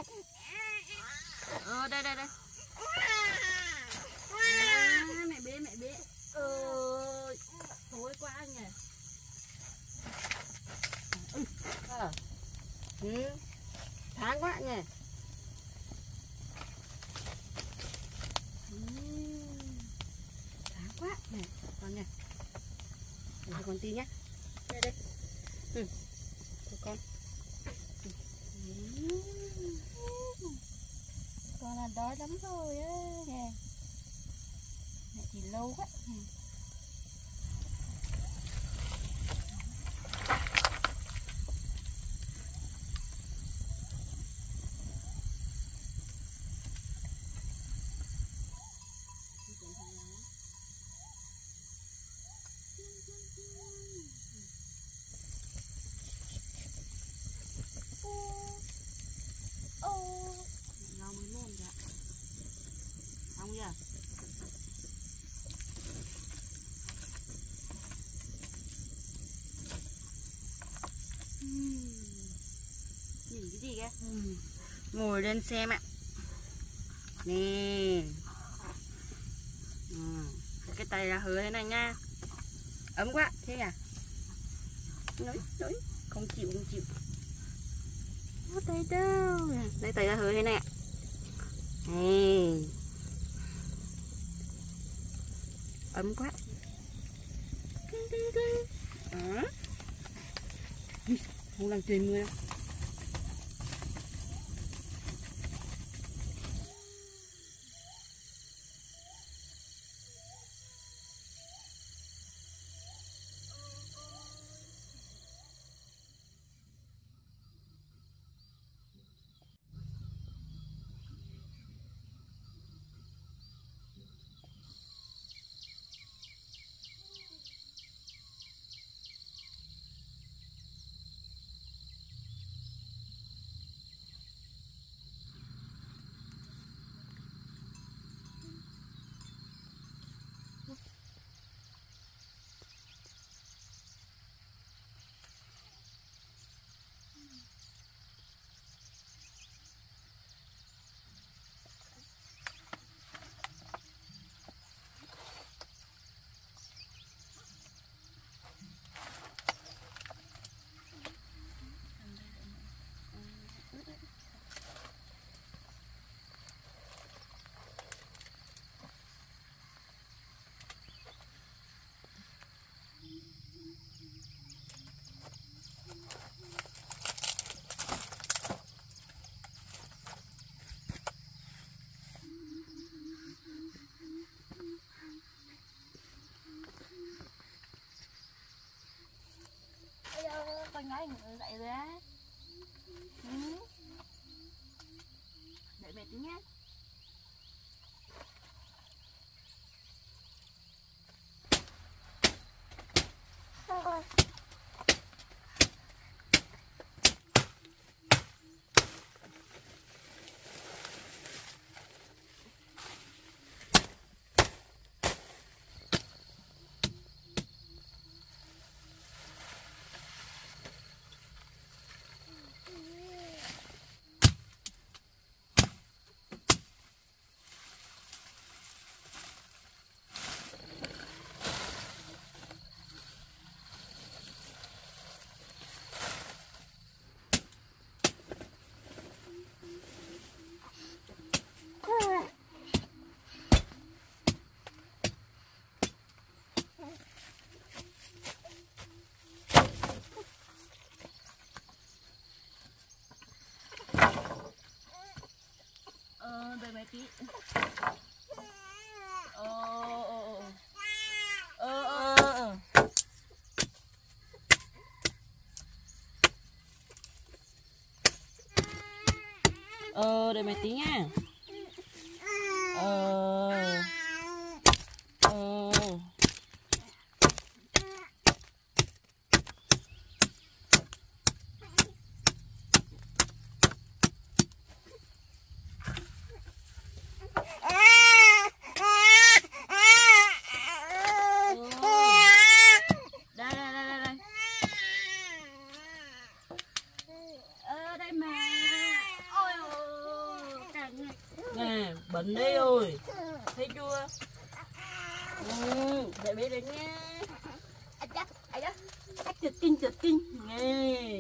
Speaker 2: Đây đây đây. Mẹ bế. Thối quá nhỉ. Tháng quá nhỉ. Tháng quá nhỉ. Con nhỉ. Để cho con tí nhé. Đây đây. Cho con. Con là đói lắm rồi á nè. Mẹ thì lâu quá. Ngon mới luôn dạ. Xong chưa? Nhìn cái gì kìa? Ngồi lên xem ạ. Nè. Cái tay là hứa thế này nha. Ấm quá, thế à? Nói. Không chịu. Có tay đâu. Đây tay là hứa thế này ạ. Ấm quá. Không làm trời mưa đâu. Con gái ngủ dậy rồi á. Đợi mẹ tí nhé. Đợi mẹ tí. Đợi mẹ tí nha. Đây mà. Bệnh đi ơi. Thấy chưa? Để bé lên nha. Chụt kinh. Nghe.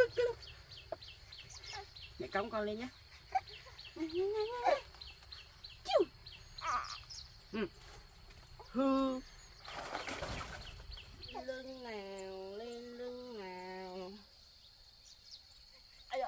Speaker 2: Mẹ cõng con lên nhé. Hư. Lưng nào, lên lưng nào. Ai da.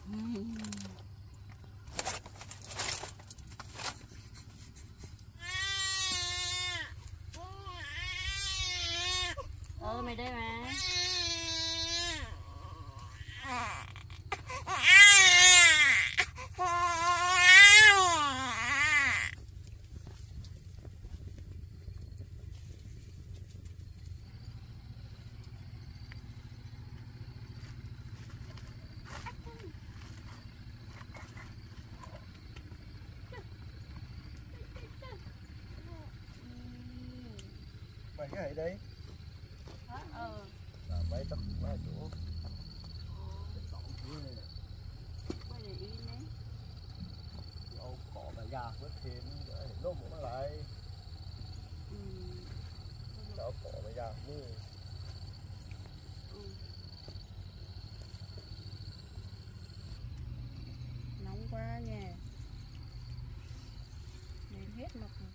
Speaker 2: Mày đây mà.
Speaker 3: Mày cái này đây. Mấy tấm ba chỗ.
Speaker 2: Quay để yên đấy.
Speaker 3: Ô cỏ bà già vớt thêm để nôm nó lại. Đó cỏ bà già mưa.
Speaker 2: Nóng quá nha. Lên hết mặt rồi.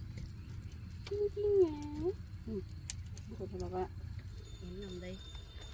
Speaker 2: Chín chín nha. Thôi các bạn, em nằm đây.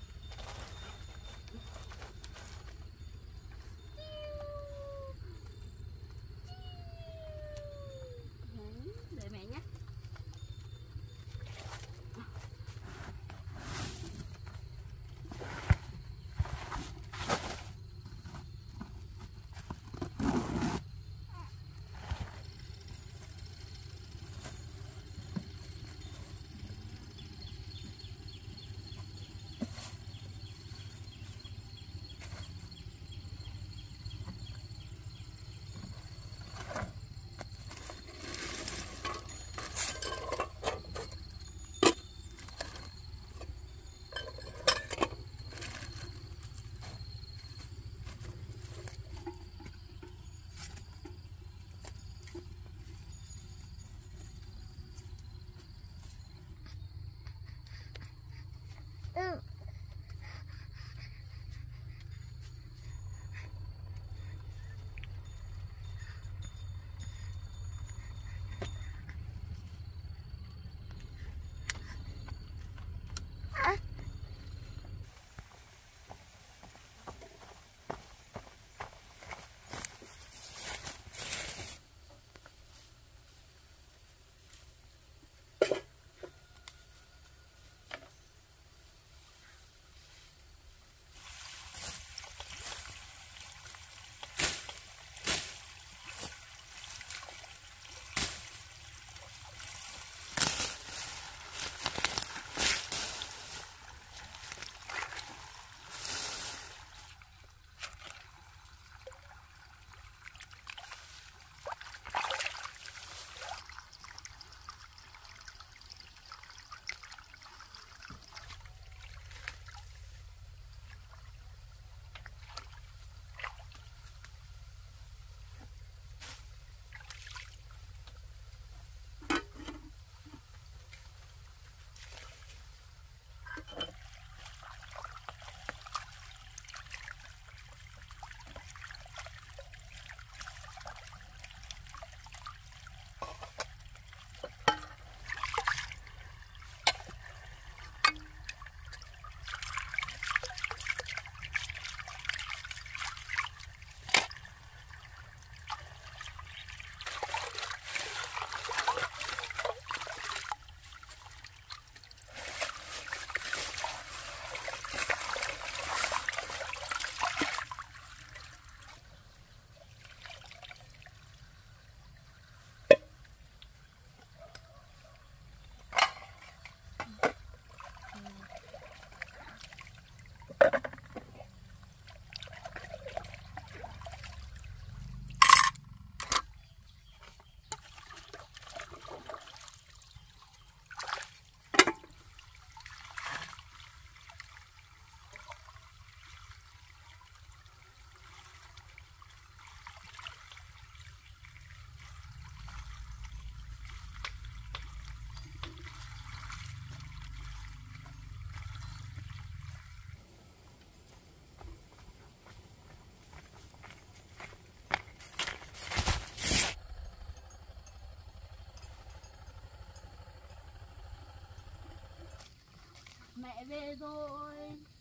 Speaker 2: Mẹ về rồi.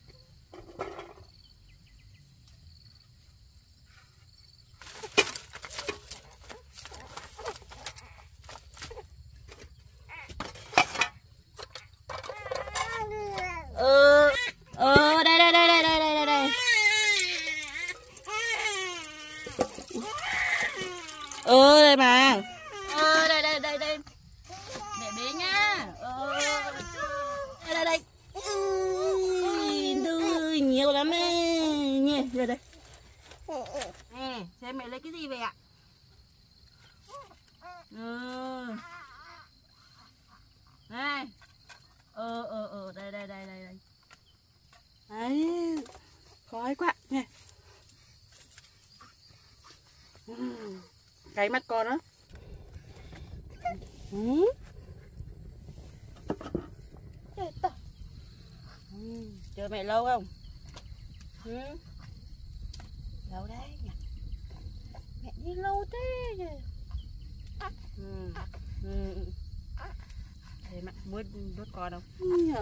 Speaker 2: Đây. Đây mà. Đây. Mẹ bé nha. Đây. Ui, nhiều lắm nhỉ. Đây. Nè, xem mẹ lấy cái gì về ạ? Này. Đây. Đấy. Khói quá nè. Cái mắt con đó. Chờ mẹ lâu không? Lâu đấy nhỉ? Mẹ đi lâu thế nhỉ? Thế mẹ muốn đốt con không?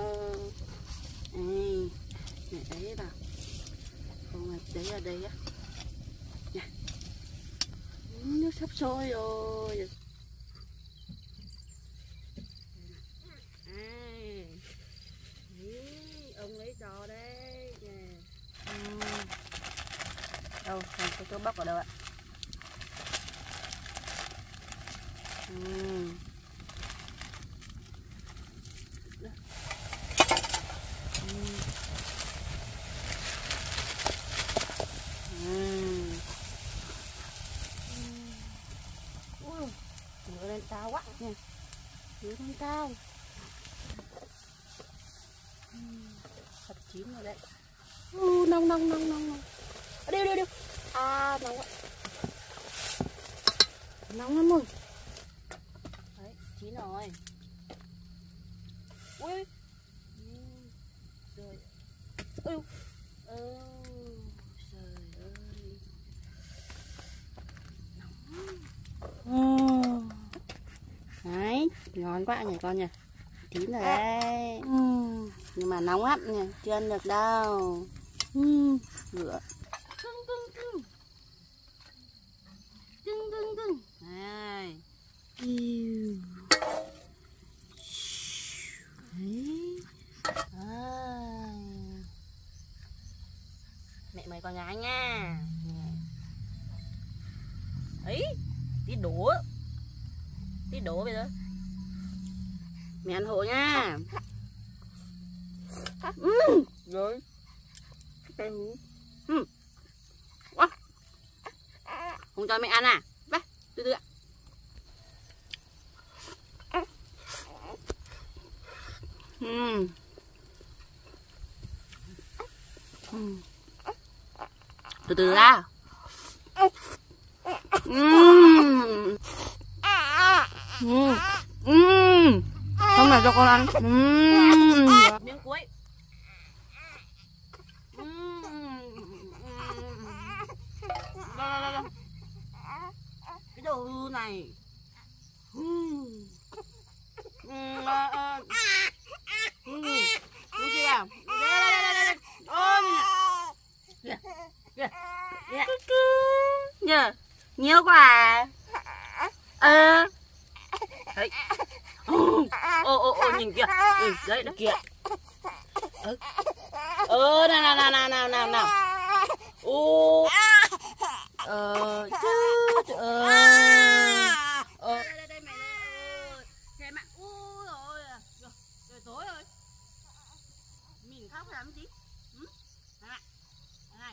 Speaker 2: Mẹ đấy vào. Không, đấy ở đây á. Nước sắp sôi rồi. Ông lấy trò đấy nè. Đâu, cái chỗ bóc ở đâu ạ? Lửa lên cao quá nè. Lửa lên cao. Thật chín rồi đấy. Nóng. Đi. À, nóng quá. Nóng lắm rồi. Đấy, chín rồi. Ui. Rồi. Trời ơi. Nóng. Đấy, ngon quá nhỉ con nhỉ. Chín rồi đấy. Nhưng mà nóng lắm nhỉ, chưa ăn được đâu. Rửa. Cưng. Này. Đấy. Mẹ mời con gái nha. Ấy, tí đổ bây giờ. Mẹ ăn hộ nha. Rồi. Không cho mẹ ăn à? Vai, từ ạ. Từ ra. Không là cho con ăn. Miếng cuối. Đâu. Cái đồ này. Muốn gì nào? Đây. Ôm. Kìa. Nhiều quá. Đấy. Nhìn kìa. Đấy kìa. Nào. Đây mẹ ơi. Xem ạ. Rồi tối rồi. Mình khóc làm gì? Này.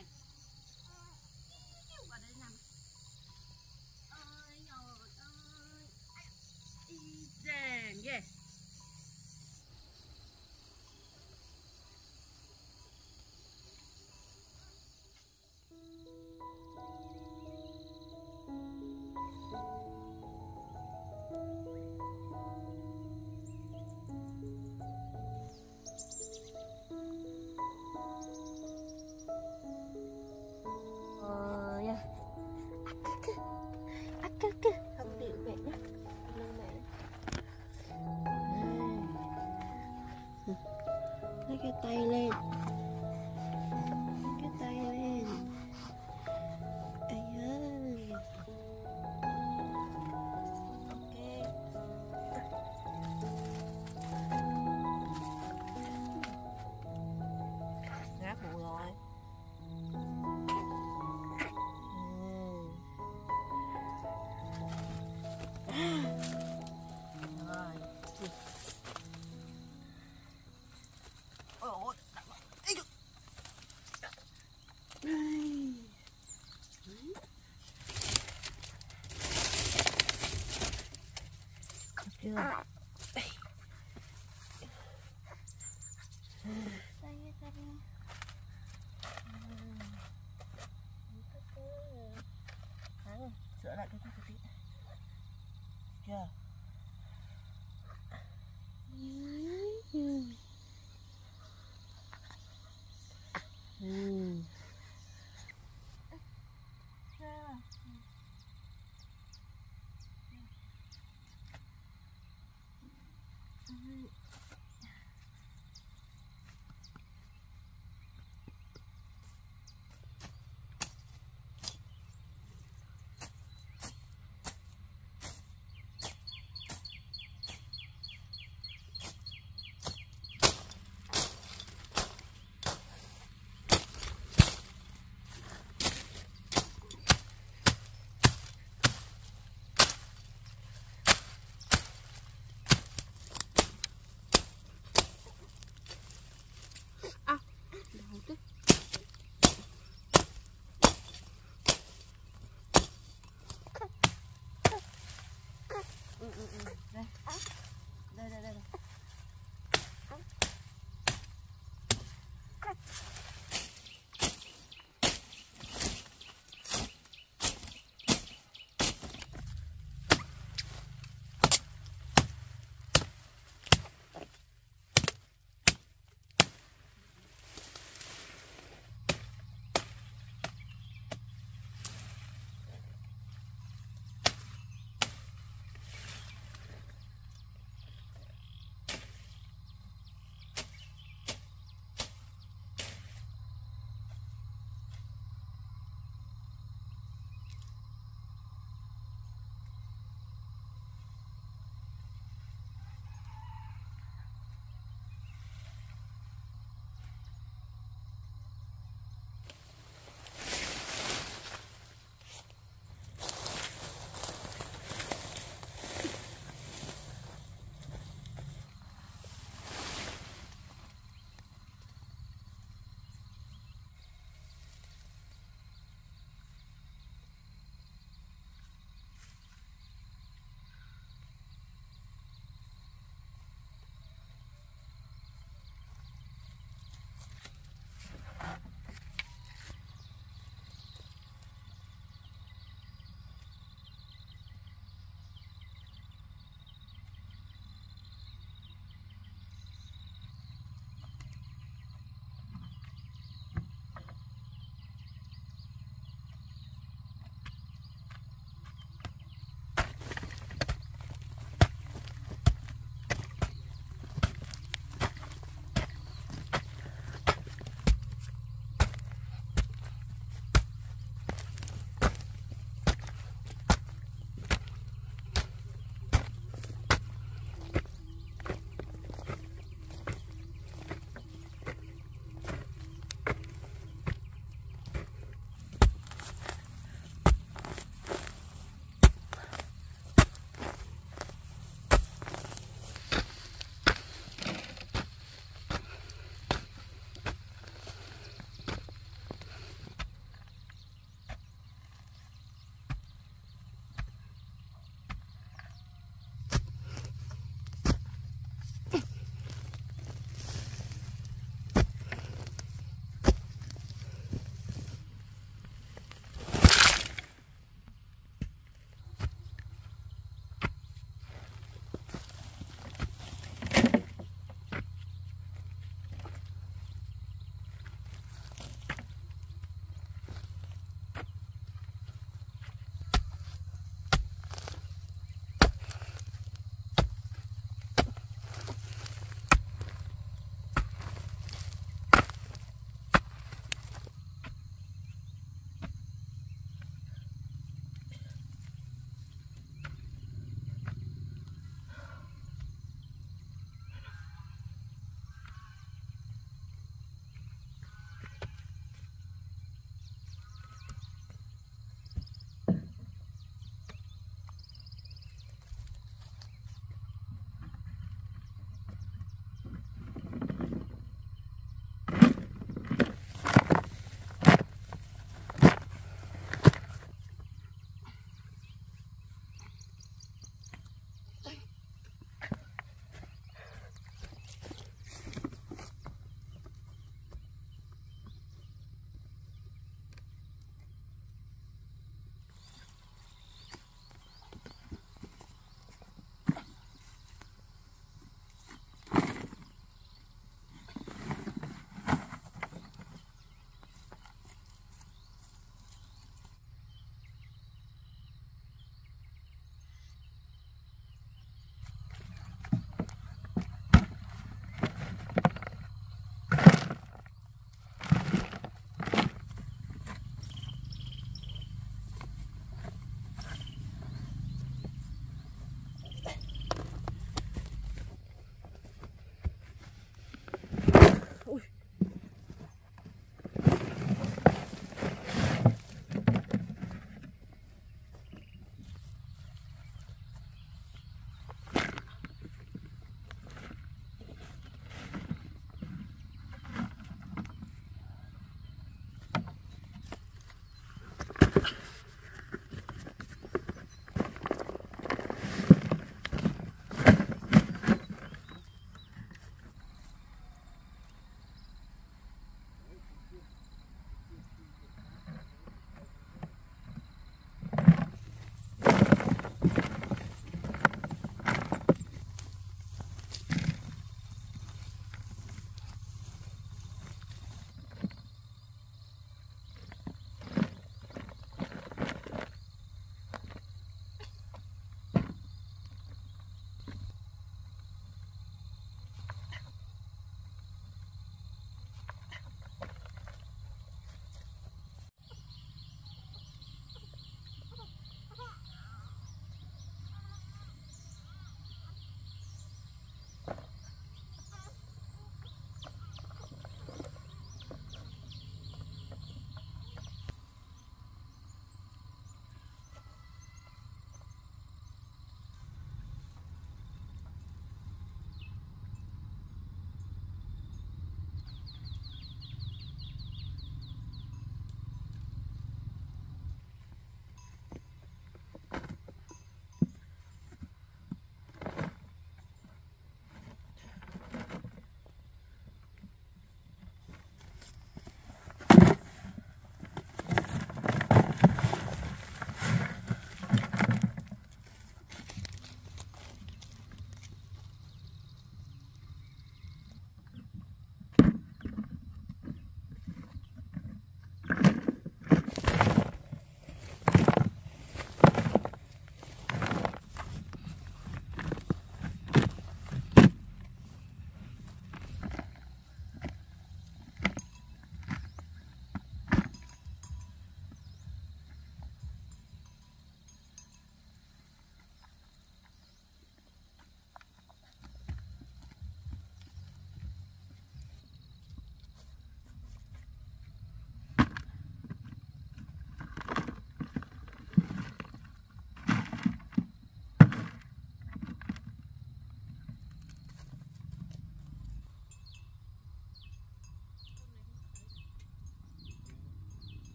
Speaker 2: Vào đây nằm. Ơi trời ơi. Dàng ghê. tay lên. Cái tay lên. Ây ơi.
Speaker 4: Ngáp bụng rồi. Chưa. Sửa lại cái tí. Chưa.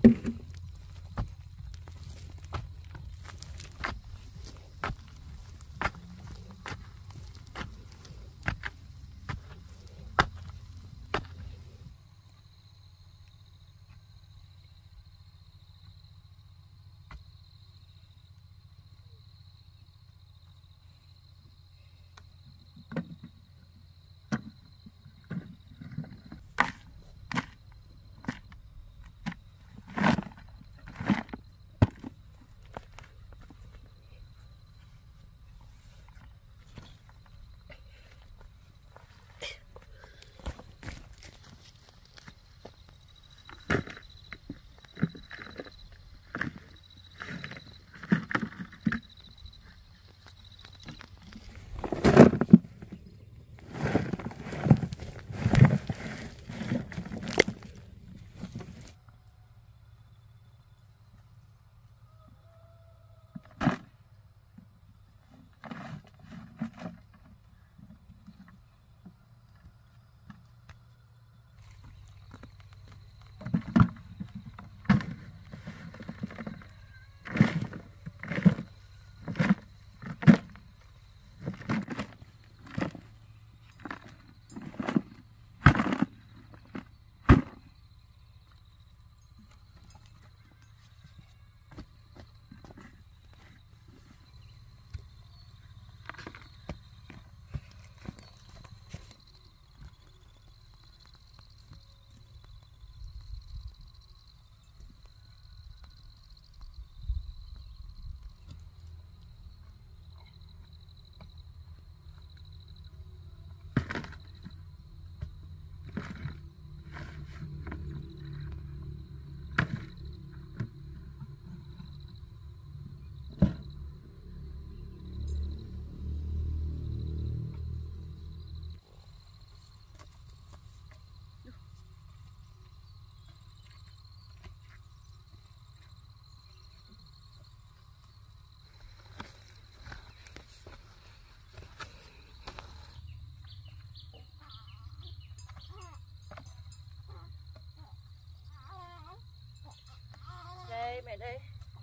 Speaker 2: Đây mẹ đây.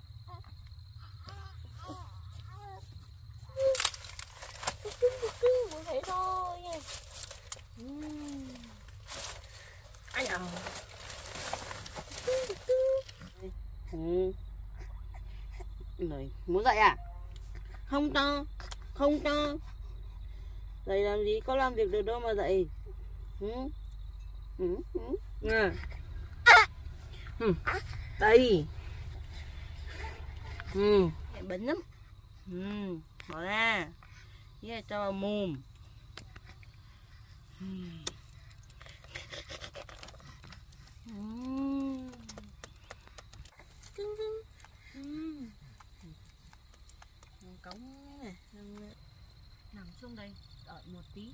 Speaker 2: Muốn thấy thôi nha. Ai nhờ. Này, muốn dậy à? Không to, không to. Dậy làm gì có làm việc được đâu mà dậy. Đây. Bẩn lắm. Bỏ ra. Với cho vào mồm. Cống này, nằm xuống đây đợi một tí.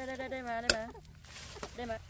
Speaker 2: đây mà đây mà.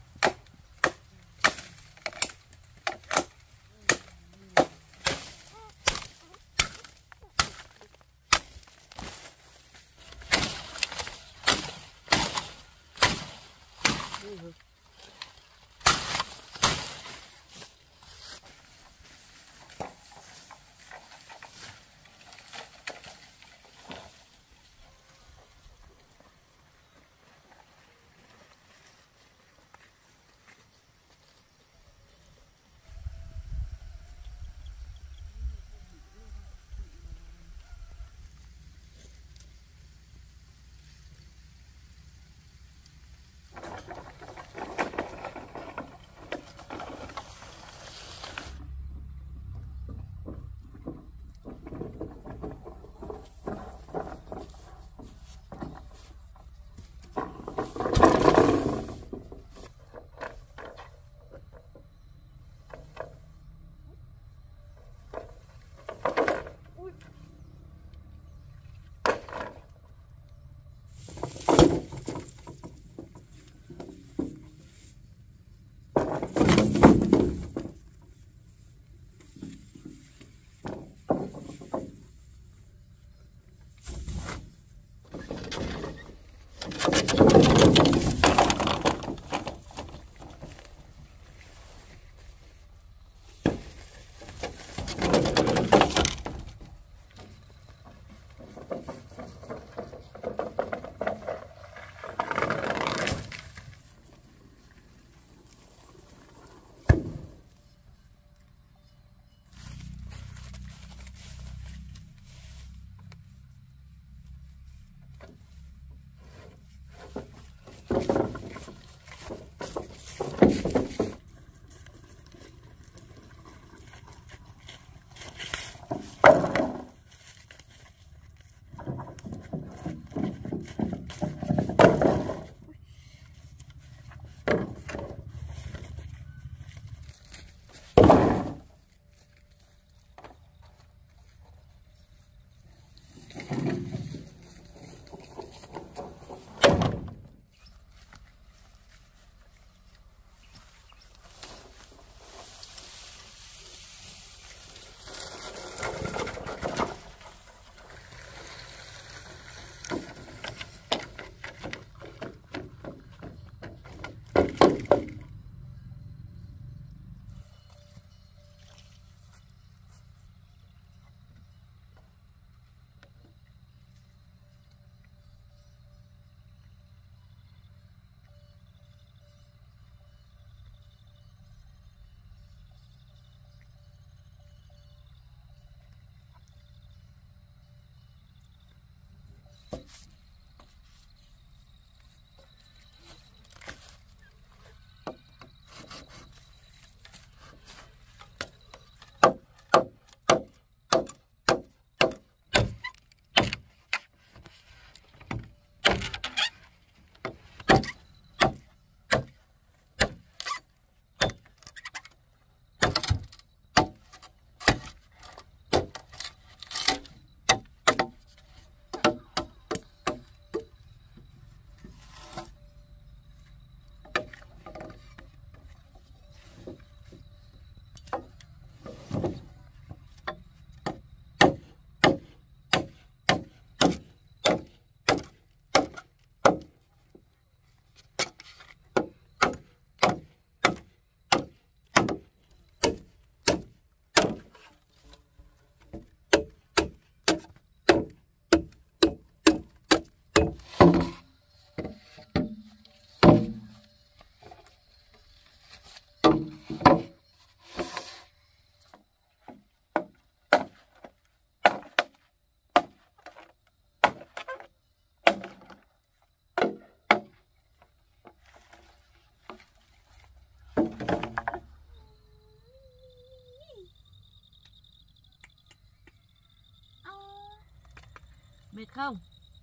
Speaker 4: Mệt không?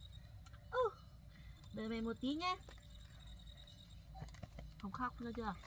Speaker 4: Đợi mày một tí nhé. Không khóc nữa chưa?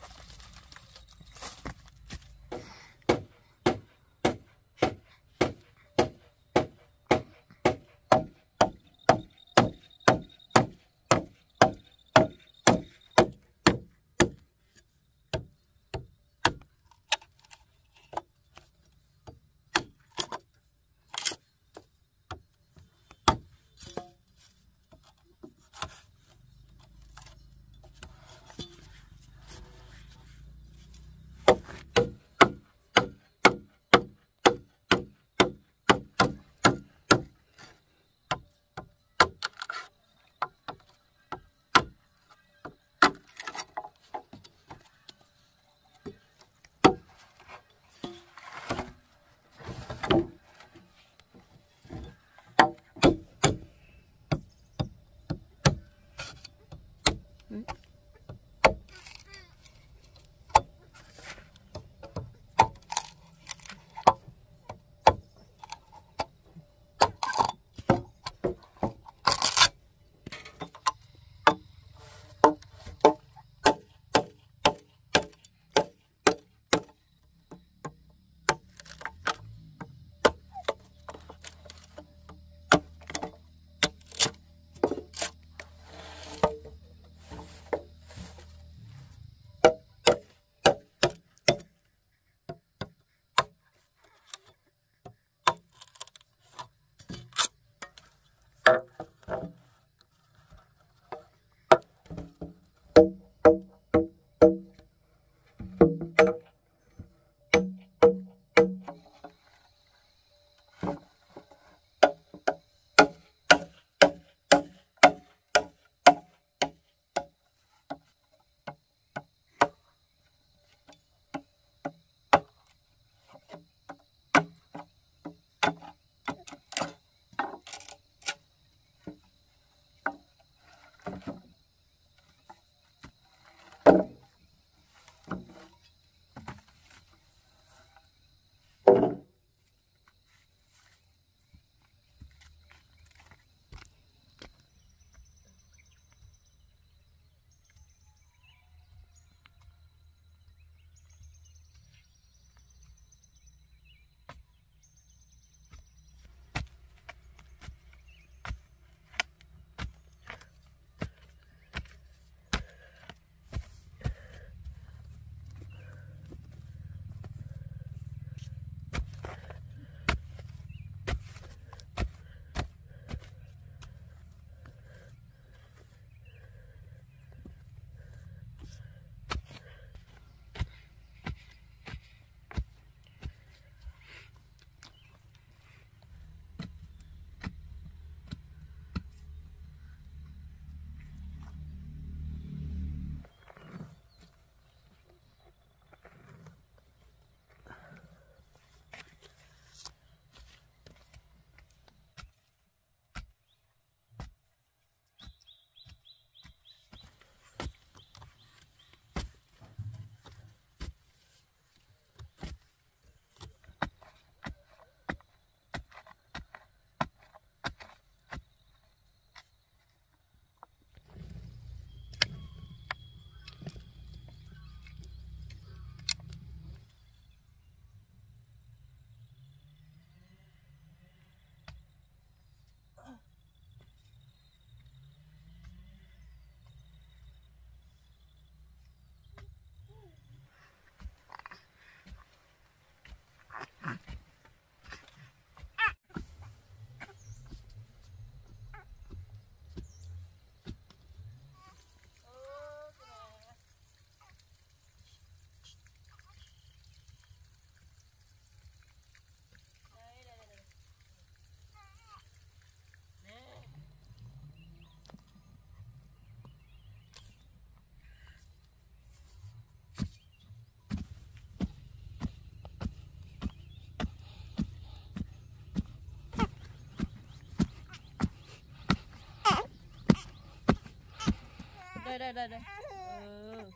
Speaker 2: đây. Ừ.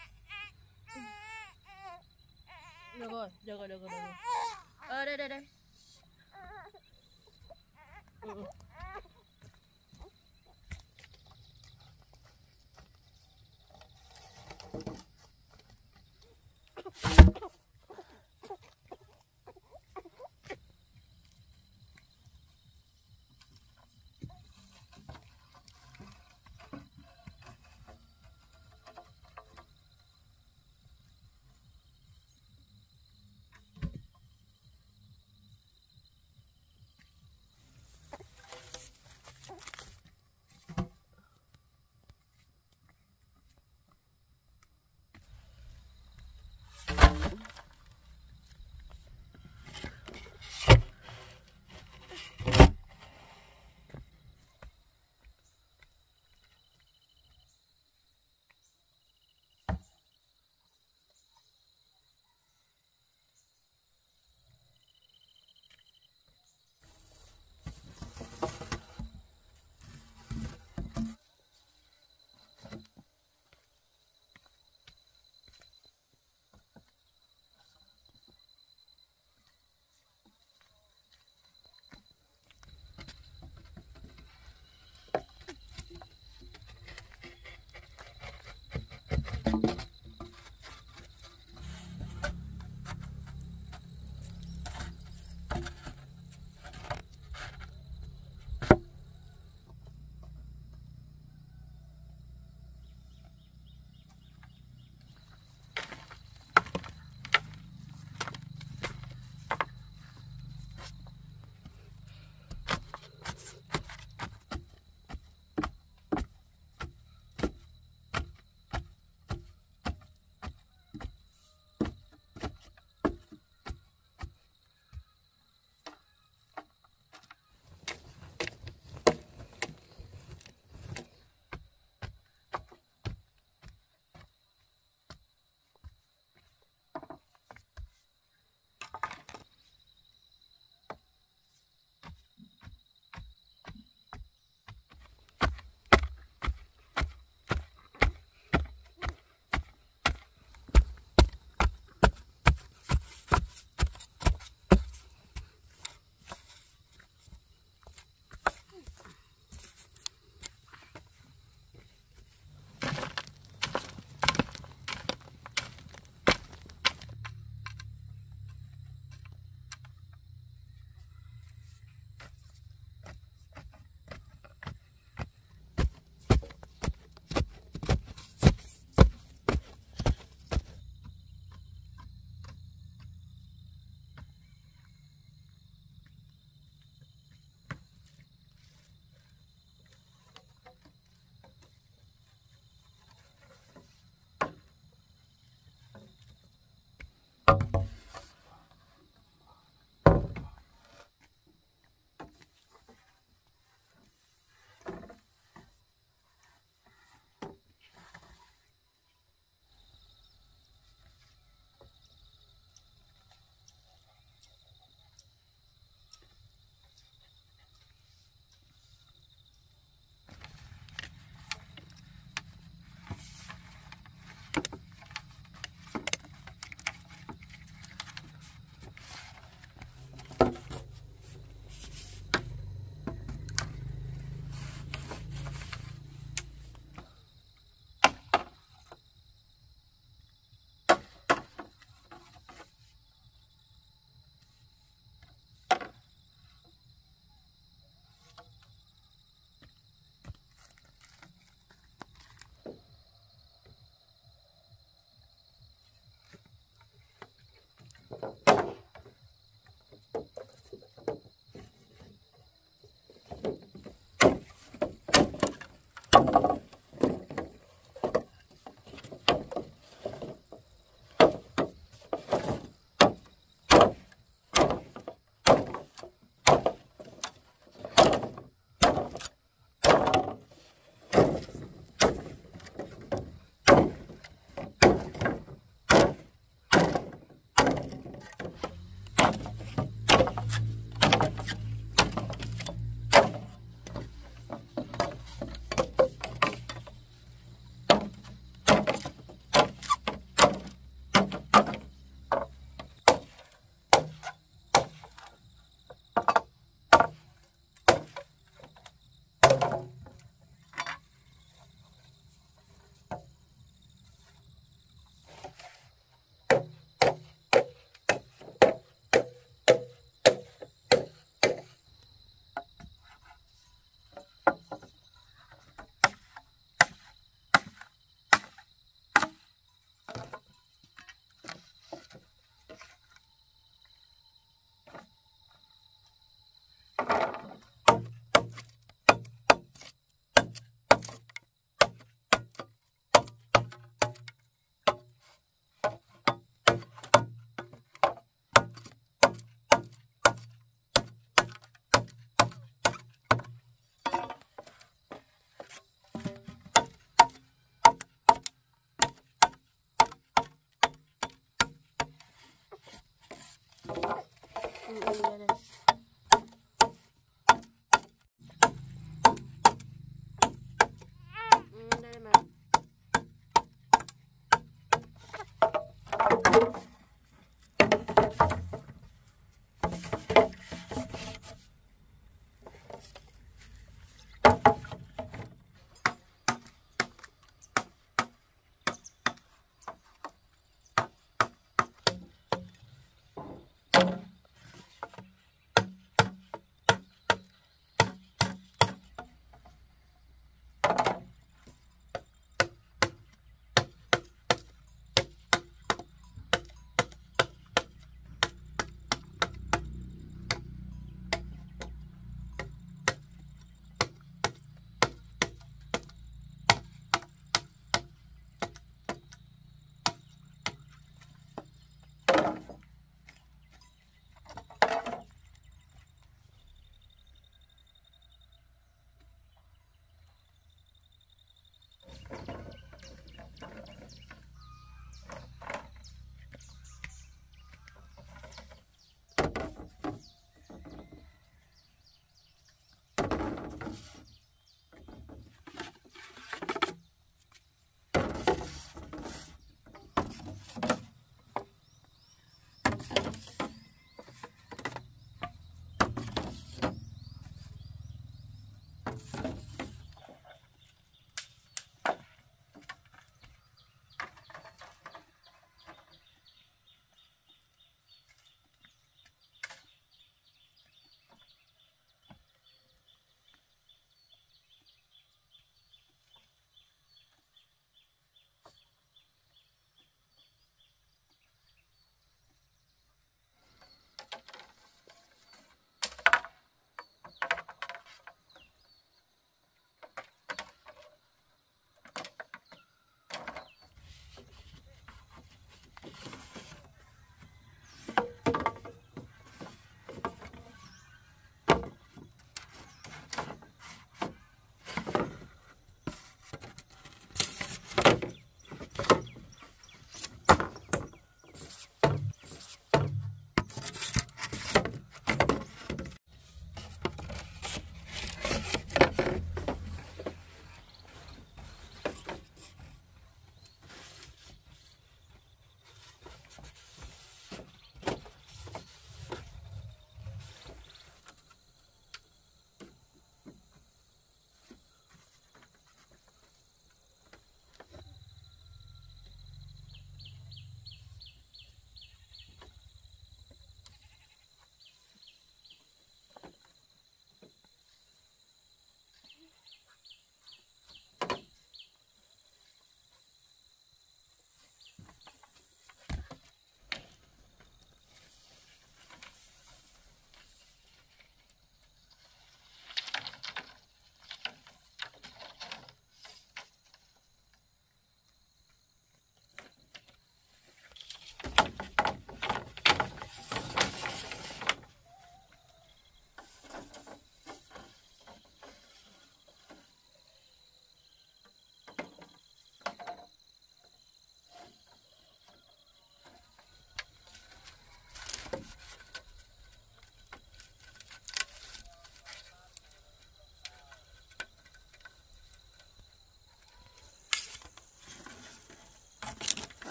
Speaker 2: Được rồi. Đây. Ừ.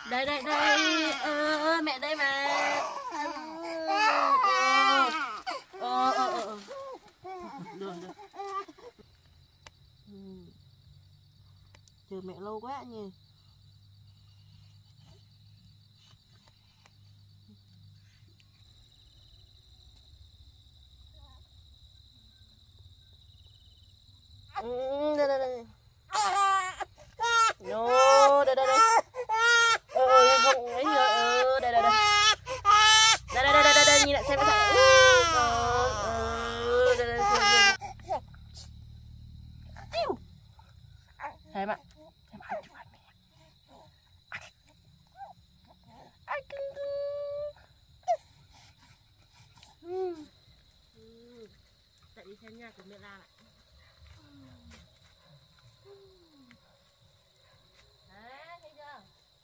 Speaker 2: Đây đây mẹ đây mà. Được được. Chờ mẹ lâu quá nhỉ. Đây đây đây. Yo, đây đây đây. Không ấy giờ đây đây đây. Đây đây đây đây nhìn lại xem cái thằng. Đây đây đây. Xem ạ. Xem ăn cho ăn mẹ. Ai cưng cưng. Tại đi xem nha của mẹ ra lại. Đấy, thấy chưa?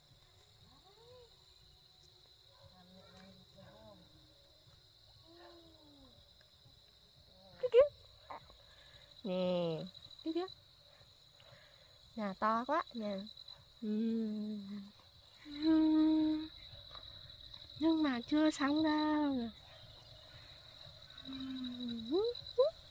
Speaker 2: Nè, thấy chưa? Nhà to quá nè. Nhưng mà chưa xong đâu.